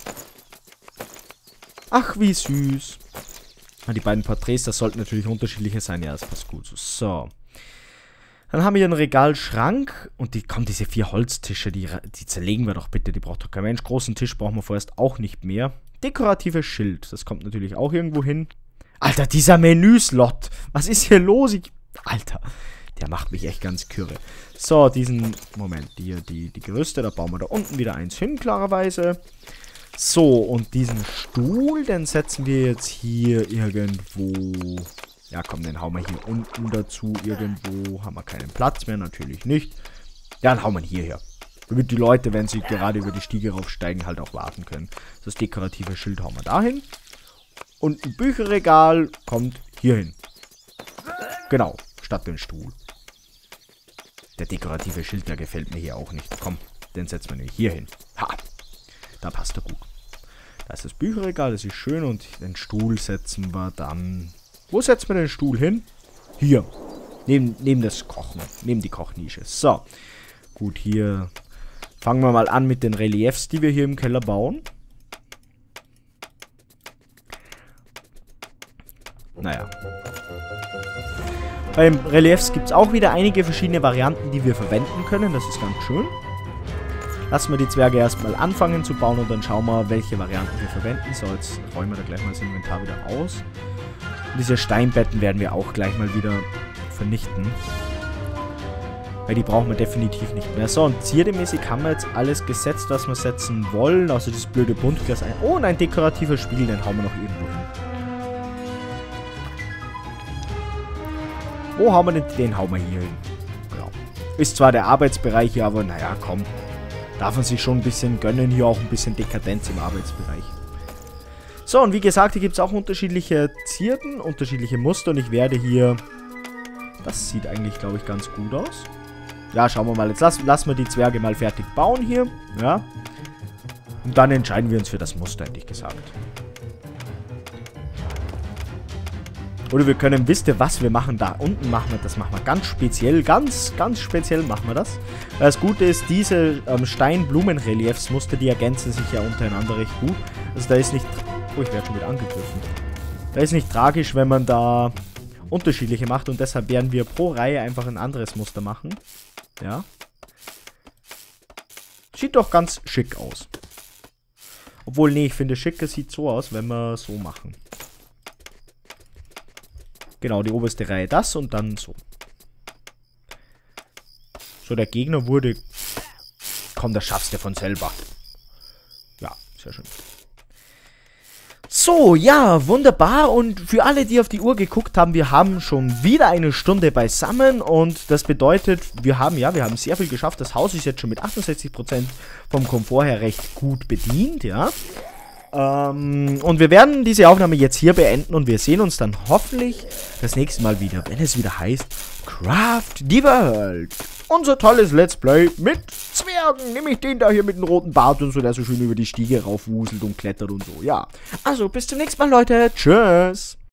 Ach, wie süß. Die beiden Porträts, das sollten natürlich unterschiedliche sein. Ja, das passt gut. So. Dann haben wir hier einen Regalschrank. Und diese 4 Holztische, die zerlegen wir doch bitte. Die braucht doch kein Mensch. Großen Tisch brauchen wir vorerst auch nicht mehr. Dekoratives Schild. Das kommt natürlich auch irgendwo hin. Alter, dieser Menüslot. Was ist hier los? Alter, der macht mich echt ganz kirre. So, Moment, die Gerüste, da bauen wir da unten wieder eins hin, klarerweise. So, und diesen Stuhl, den setzen wir jetzt hier irgendwo... Ja, komm, den hauen wir hier unten dazu irgendwo. Haben wir keinen Platz mehr, natürlich nicht. Ja, dann hauen wir ihn hierher. Damit die Leute, wenn sie gerade über die Stiege raufsteigen, halt auch warten können. Das dekorative Schild hauen wir dahin. Und ein Bücherregal kommt hierhin. Genau, statt den Stuhl. Der dekorative Schild, der gefällt mir hier auch nicht. Komm, den setzen wir nämlich hier hin. Ha, da passt er gut. Da ist das Bücherregal, das ist schön. Und den Stuhl setzen wir dann... Wo setzen wir den Stuhl hin? Hier. Neben das Kochen. Neben die Kochnische. So. Gut, hier fangen wir mal an mit den Reliefs, die wir hier im Keller bauen. Naja. Beim Reliefs gibt es auch wieder einige verschiedene Varianten, die wir verwenden können. Das ist ganz schön. Lassen wir die Zwerge erstmal anfangen zu bauen und dann schauen wir, welche Varianten wir verwenden. So, jetzt räumen wir da gleich mal das Inventar wieder aus. Und diese Steinbetten werden wir auch gleich mal wieder vernichten. Weil die brauchen wir definitiv nicht mehr. So, und zierdemäßig haben wir jetzt alles gesetzt, was wir setzen wollen. Außer das blöde Buntglas. Oh, und ein dekorativer Spiegel, den hauen wir noch irgendwo hin. Wo haben wir denn? Den hauen wir hier hin. Ja. Ist zwar der Arbeitsbereich hier, aber naja, komm. Darf man sich schon ein bisschen gönnen. Hier auch ein bisschen Dekadenz im Arbeitsbereich. So, und wie gesagt, hier gibt es auch unterschiedliche Zierden, unterschiedliche Muster. Und ich werde hier... Das sieht eigentlich, glaube ich, ganz gut aus. Ja, schauen wir mal. Jetzt lassen wir die Zwerge mal fertig bauen hier. Ja. Und dann entscheiden wir uns für das Muster, hätte ich gesagt. Oder wir können, wisst ihr was, wir machen da unten, das machen wir ganz speziell, ganz speziell machen wir das. Das Gute ist, diese Stein-Blumen-Reliefs-Muster, die ergänzen sich ja untereinander recht gut. Also da ist nicht, oh, ich werde schon wieder angegriffen. Da ist nicht tragisch, wenn man da unterschiedliche macht und deshalb werden wir pro Reihe einfach ein anderes Muster machen. Ja. Sieht doch ganz schick aus. Obwohl, nee, ich finde schicker sieht so aus, wenn wir so machen. Genau, die oberste Reihe das und dann so. So, der Gegner wurde... Komm, das schaffst du von selber. Ja, sehr schön. So, ja, wunderbar. Und für alle, die auf die Uhr geguckt haben, wir haben schon wieder eine Stunde beisammen. Und das bedeutet, wir haben sehr viel geschafft. Das Haus ist jetzt schon mit 68% vom Komfort her recht gut bedient, ja. Und wir werden diese Aufnahme jetzt hier beenden und wir sehen uns dann hoffentlich das nächste Mal wieder, wenn es wieder heißt Craft the World. Unser tolles Let's Play mit Zwergen, nämlich den da hier mit dem roten Bart und so, der so schön über die Stiege raufwuselt und klettert und so, ja. Also, bis zum nächsten Mal, Leute. Tschüss.